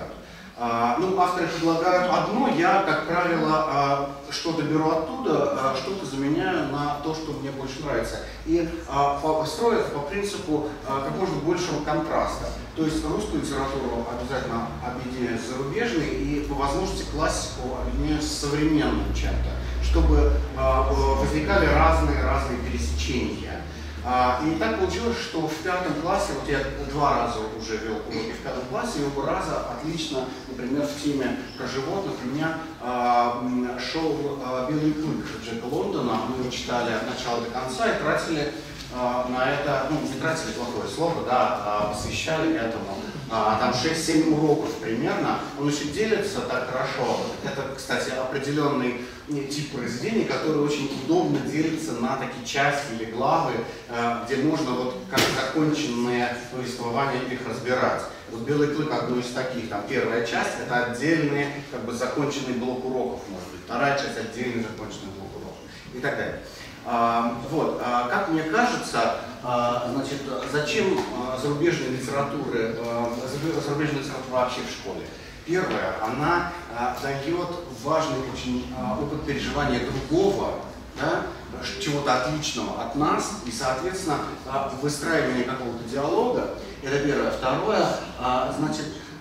А, ну, авторы предлагают одно, я, как правило, а, что-то беру оттуда, а, что-то заменяю на то, что мне больше нравится. И а, по, строят по принципу а, как можно большего контраста. То есть русскую литературу обязательно объединяю с зарубежной и по возможности классику объединяю с современным чем-то, чтобы а, возникали разные-разные пересечения. А, и так получилось, что в пятом классе, вот я два раза уже вел уроки в пятом классе, и оба раза отлично, например, в теме про животных у меня а, шел а, «Белый клык» Джека Лондона. Мы его читали от начала до конца и тратили а, на это, ну, не тратили плохое слово, да, а посвящали этому. А, там шесть-семь уроков примерно. Он еще делится так хорошо. Это, кстати, определенный тип произведений, который очень удобно делится на такие части или главы, где можно вот как законченные повествования их разбирать. Вот «Белый клык» одно из таких. Там первая часть — это отдельный, как бы законченный блок уроков, может быть. Вторая часть — отдельный законченный блок уроков и так далее. А, вот, а, как мне кажется, а, значит, зачем а, зарубежная литература, а, зарубежная литература вообще в школе? Первое, она а, дает важный очень а, опыт переживания другого, да, чего-то отличного от нас, и, соответственно, а, выстраивание какого-то диалога. Это первое. Второе, а, значит,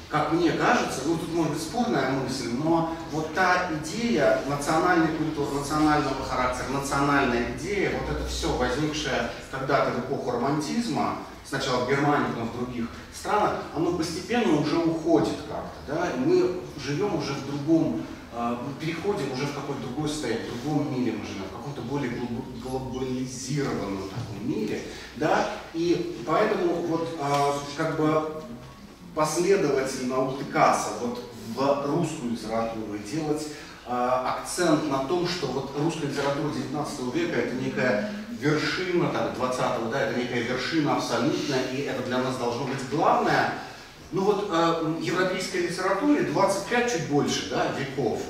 как мне кажется, ну тут может быть спорная мысль, но вот та идея национальной культуры, национального характера, национальная идея, вот это все возникшее когда-то в эпоху романтизма, сначала в Германии, потом в других странах, оно постепенно уже уходит как-то, да, и мы живем уже в другом, мы переходим уже в какой-то другой состояние, в другом мире мы живем, в каком-то более глобализированном таком мире, да, и поэтому вот как бы последовательно утыкаться вот в русскую литературу и делать акцент на том, что вот русская литература девятнадцатого века это некая вершина, так, двадцатого, да, это некая вершина абсолютная, и это для нас должно быть главное. Ну вот э, европейской литературе двадцать пять, чуть больше, да, веков.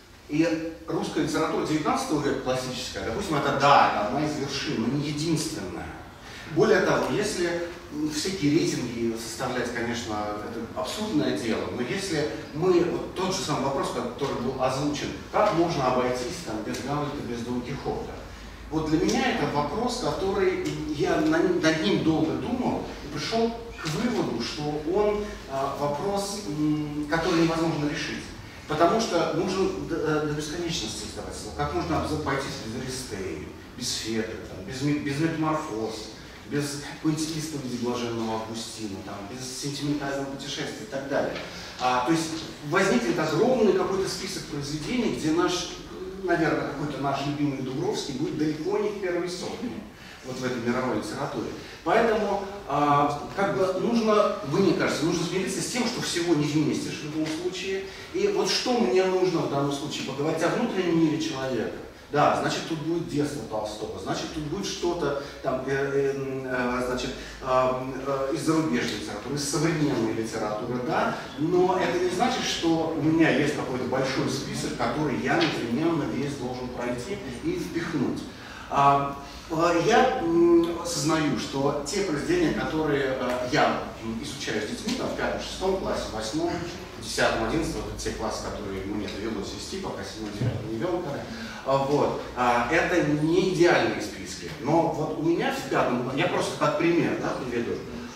И русская литература девятнадцатого века классическая, допустим, это да, это одна из вершин, но не единственная. Более того, если всякие рейтинги составлять, конечно, это абсурдное дело, но если мы, вот тот же самый вопрос, который был озвучен, как можно обойтись там, без Гамлета, без Дон Кихота? Вот для меня это вопрос, который я над ним долго думал и пришел к выводу, что он а, вопрос, м, который невозможно решить. Потому что нужно до, до бесконечности издавать слово. Как можно обойтись без Аристеи, без Федры, там, без, без метаморфоз, без поэтиста в виде блаженного Августина, там, без сентиментального путешествия и так далее. А, то есть возникнет огромный какой-то список произведений, где наш, наверное, какой-то наш любимый Дубровский будет далеко не в первой сотне вот в этой мировой литературе. Поэтому а, как бы нужно, мне кажется, нужно смириться с тем, что всего не вместишь в любом случае. И вот что мне нужно в данном случае? Поговорить о внутреннем мире человека. Да, значит, тут будет детство Толстого, значит, тут будет что-то там, э, э, э, значит, э, э, из зарубежной литературы, из современной литературы, да, но это не значит, что у меня есть какой-то большой список, который я непременно весь должен пройти и впихнуть. А, я осознаю, что те произведения, которые я изучаю с детьми, там, в пятом, шестом классе, восьмом, десятом, одиннадцатом, это те классы, которые мне довелось вести, пока седьмой, девятый не вел, вот, это не идеальные списки, но вот у меня в пятом, я просто как пример, да, приведу,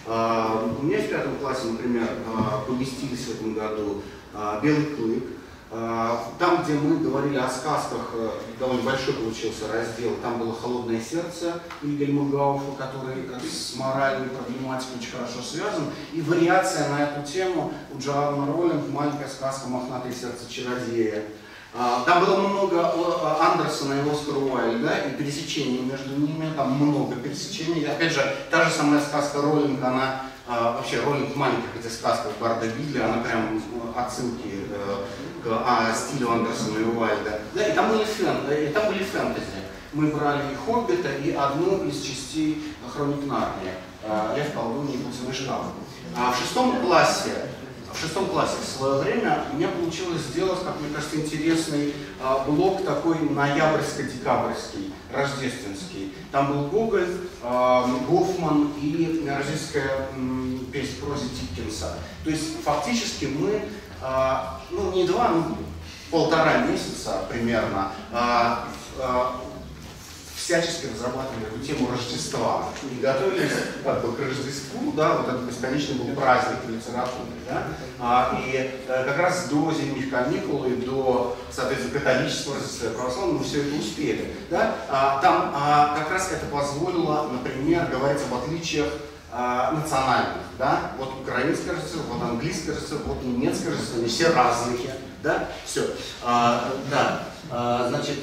у меня в пятом классе, например, поместились в этом году «Белый клык». Там, где мы говорили о сказках, довольно большой получился раздел, там было «Холодное сердце» Вильгельма Гауфа, который с моральной проблематикой очень хорошо связан, и вариация на эту тему у Джоанны Роллинг «Маленькая сказка «Мохнатое сердце чародея». Там было много Андерсона и Оскара Уайльда, и пересечений между ними, там много пересечений. Опять же, та же самая сказка Роллинг, она вообще Роллинг в маленьких этих сказках Барда Бидли, она прям отсылки к а, стилю Андерсона и Уайльда. Да, и там были фэнтези, и там были фэнтези. Мы брали и «Хоббита», и одну из частей «Хроник Нарнии», «Лев, колдунья и путевой шкаф». А в шестом классе, в шестом классе в свое время у меня получилось сделать, как мне кажется, интересный а, блок такой ноябрьско-декабрьский, рождественский. Там был Гоголь, а, Гофман и рождественская м, песня в прозе Диккенса. То есть фактически мы А, ну, не два, ну, полтора месяца примерно а, а, всячески разрабатывали эту тему Рождества и готовились как бы к Рождеству, да, вот этот бесконечный был праздник литературы, да, а, и а, как раз до зимних каникул и до, соответственно, католического Рождества православного мы все это успели, да, а, там а, как раз это позволило, например, говорить об отличиях национальных, да, вот украинское Рождество, вот английское Рождество, вот немецкое Рождество, они все разные, да, все, а, да, а, значит,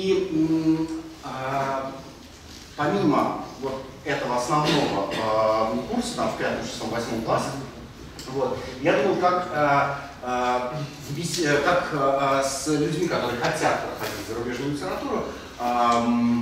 и а, помимо вот этого основного а, курса, там, в пятом, шестом, восьмом классе, вот, я думал, как, а, а, в, как а, с людьми, которые хотят проходить зарубежную литературу, а,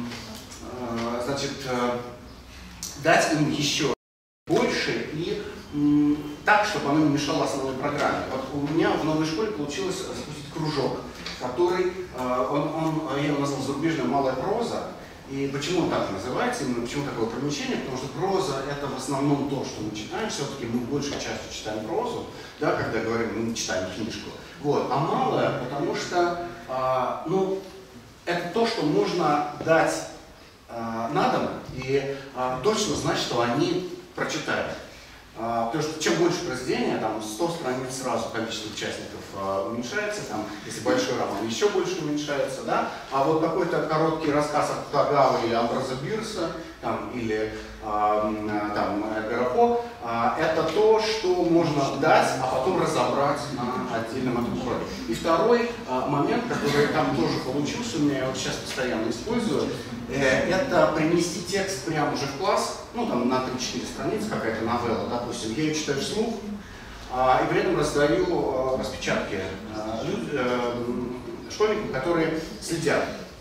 а, значит, а, дать им еще больше и м, так, чтобы оно не мешало основной программе. Вот у меня в новой школе получилось запустить кружок, который, э, он, он, я его назвал «Зарубежная малая проза». И почему он так называется, именно почему такое помещение? Потому что проза — это в основном то, что мы читаем, все-таки мы большей частью читаем прозу, да, когда говорим, мы читаем книжку. Вот. А малая, потому что э, ну, это то, что можно дать э, на дом и э, точно знать, что они прочитают. А, потому что чем больше произведения, там сто страниц сразу количество участников а, уменьшается, там, если большой роман, еще больше уменьшается, да? А вот какой-то короткий рассказ от Тагавы или Амбраза Бирса, там, или а, там, Эдгара По, а, это то, что можно дать, а потом разобрать на отдельном отгоре. И второй а, момент, который там тоже получился, у меня я вот сейчас постоянно использую, э, это принести текст прямо уже в класс, ну там на три-четыре страницы какая-то новелла, допустим, я ее читаю вслух, а, и при этом раздаю а, распечатки а, люд, а, школьникам, которые следят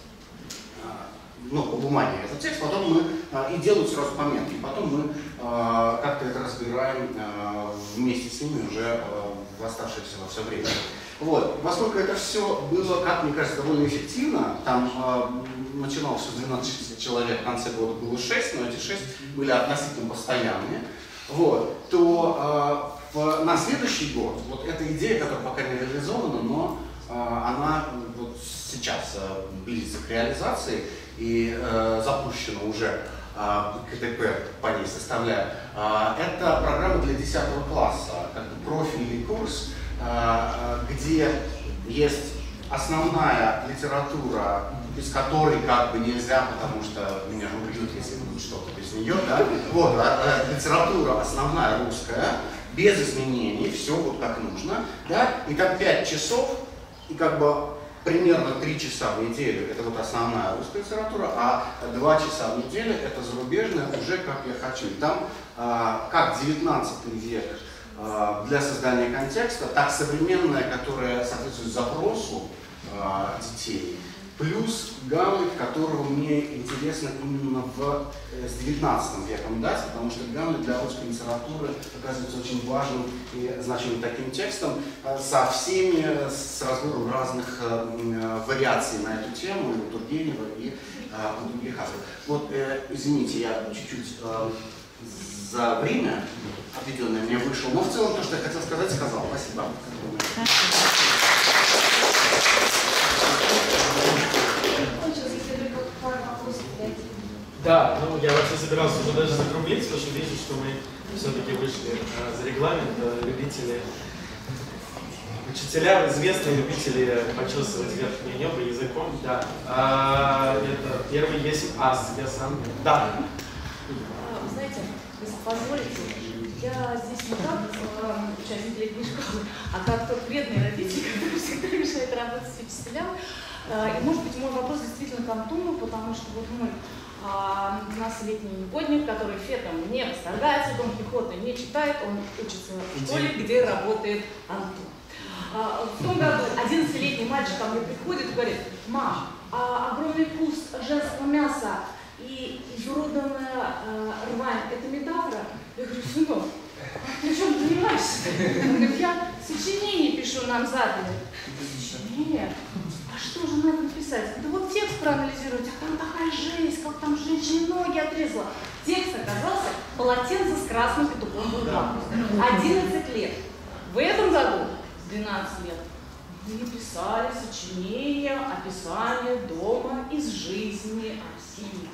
а, ну, по бумаге этот текст, потом мы а, и делают сразу пометки, потом мы а, как-то это разбираем а, вместе с ними уже а, в оставшееся во все время. Вот. Поскольку это все было, как мне кажется, довольно эффективно, там э, начиналось с двенадцати человек, в конце года было шесть, но эти шесть были относительно постоянные, вот, то э, в, на следующий год, вот эта идея, которая пока не реализована, но э, она вот сейчас э, близится к реализации и э, запущена уже, э, КТП по ней составляет, э, это программа для десятого класса, как бы профильный курс, где есть основная литература, без которой как бы нельзя, потому что меня же убьют, если будет что-то без нее, да? Вот, а, а, литература основная русская, без изменений, все вот как нужно, да? И там пять часов, и как бы примерно три часа в неделю это вот основная русская литература, а два часа в неделю это зарубежная, уже как я хочу. И там а, как девятнадцатый век для создания контекста, так современная, которая соответствует запросу э, детей, плюс Гамлет, которого мне интересно именно в, э, с девятнадцатым веком дать, потому что Гамлет для русской литературы оказывается очень важным и значимым таким текстом, э, со всеми, с разбором разных э, вариаций на эту тему, и у Тургенева, и э, у других авторов. Вот, э, извините, я чуть-чуть э, за время отведенное мне вышел, но в целом то, что я хотел сказать, сказал. Спасибо. Да, ну я вообще собирался уже даже закруглить, потому что вижу, что мы все-таки вышли а, за регламент. Любители, учителя, известные любители почесывать верхнее небо языком. Да. А, это первый есть ас, я сам. Да. Вы знаете, если позволите, я здесь не как э, участник летней школы, а как тот вредный родитель, который всегда мешает работать с учителям. Э, и может быть мой вопрос действительно к Антону, потому что вот мы, э, у нас летний негодник, который фетом не восторгается, Дон Кихота не читает, он учится в школе, где работает Антон. Э, в том году одиннадцатилетний мальчик ко мне приходит и говорит: мам, а огромный куст женского мяса и изуродованная э, рвань – это метафора? Я говорю: сынок, а ты чем занимаешься? Он говорит: я сочинение пишу, нам задали. Сочинение? А что же надо написать? Да вот текст проанализировать, а там такая жесть, как там женщине ноги отрезала. Текст оказался полотенце с красным петухом в руках. одиннадцать лет. В этом году двенадцать лет. Мы писали сочинение, описание дома из жизни Арсения.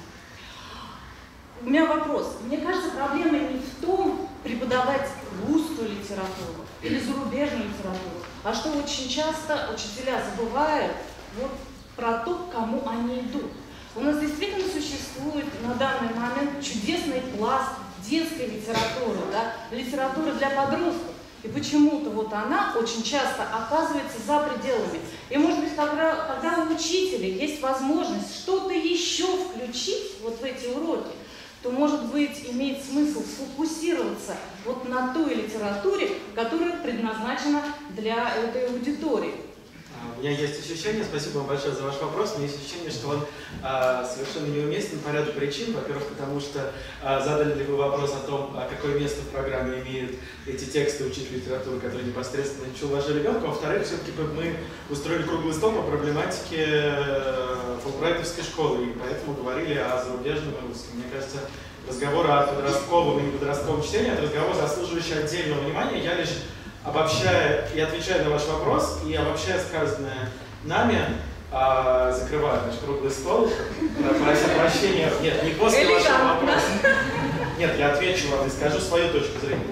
У меня вопрос. Мне кажется, проблема не в том, преподавать русскую литературу или зарубежную литературу, а что очень часто учителя забывают вот про то, к кому они идут. У нас действительно существует на данный момент чудесный пласт детской литературы, да, литературы для подростков. И почему-то вот она очень часто оказывается за пределами. И может быть, когда, когда у учителя есть возможность что-то еще включить вот в эти уроки, то, может быть, имеет смысл сфокусироваться вот на той литературе, которая предназначена для этой аудитории. У меня есть ощущение, спасибо вам большое за ваш вопрос, у меня есть ощущение, что он а, совершенно неуместен по ряду причин. Во-первых, потому что а, задали ли вы вопрос о том, а какое место в программе имеют эти тексты учителя литературы, которые непосредственно учил вашего ребенка. Во-вторых, все-таки мы устроили круглый стол по проблематике фулбрайтовской школы, и поэтому говорили о зарубежном и русском. Мне кажется, разговор о подростковом и неподростковом чтении – это разговор, заслуживающий отдельного внимания. Я лишь обобщая и отвечая на ваш вопрос, и обобщая сказанное нами, а, закрываю наш круглый стол, прося прощения. Нет, не после вашего вопроса. Нет, я отвечу вам и скажу свою точку зрения.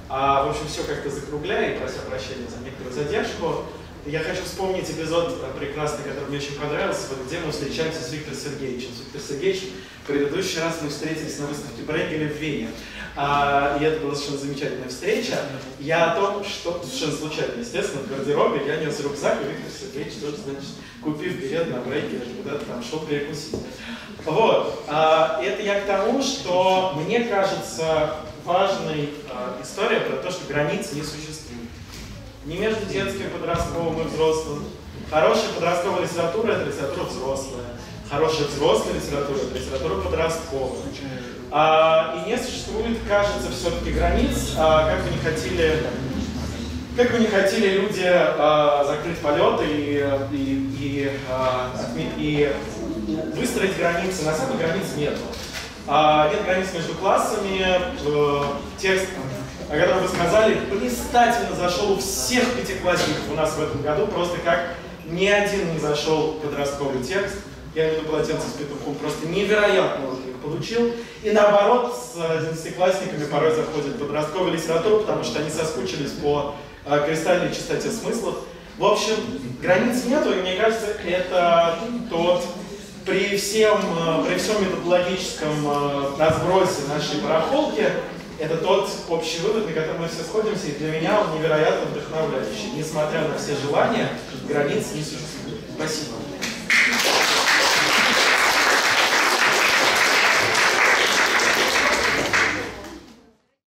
А, в общем, все как-то закругляя и прося прощения за некоторую задержку, я хочу вспомнить эпизод прекрасный, который мне очень понравился, вот где мы встречаемся с Виктором Сергеевичем. С Виктором Сергеевичем в предыдущий раз мы встретились на выставке Брейгеля в Вене. А, и это была совершенно замечательная встреча. Я о том, что совершенно случайно, естественно, в гардеробе я нес рюкзак, и Виктор Сергеевич тоже, значит, купив билет на Брейгеля, куда-то там шел перекусить. Вот. А, это я к тому, что мне кажется важной а, история про то, что границ не существует. Не между детским, подростковым и взрослым. Хорошая подростковая литература – это литература взрослая. Хорошая взрослая литература – это литература подростковая. А, и не существует, кажется, все-таки границ, а, как бы не хотели, как бы не хотели люди а, закрыть полеты и, и, и, а, и выстроить границы. На самом деле границ нет. А, нет границ между классами, э, текст, о котором вы сказали, блистательно зашел у всех пятиклассников у нас в этом году, просто как ни один не зашел подростковый текст. Я имею в виду «Полотенце с петухом», просто невероятно он их получил. И наоборот, с одиннадцатиклассниками порой заходит подростковая литература, потому что они соскучились по э, кристальной чистоте смыслов. В общем, границ нету, и мне кажется, это тот, при всем, э, при всем методологическом э, разбросе нашей барахолки, это тот общий вывод, на который мы все сходимся, и для меня он невероятно вдохновляющий. Несмотря на все желания, границ не существует. Спасибо.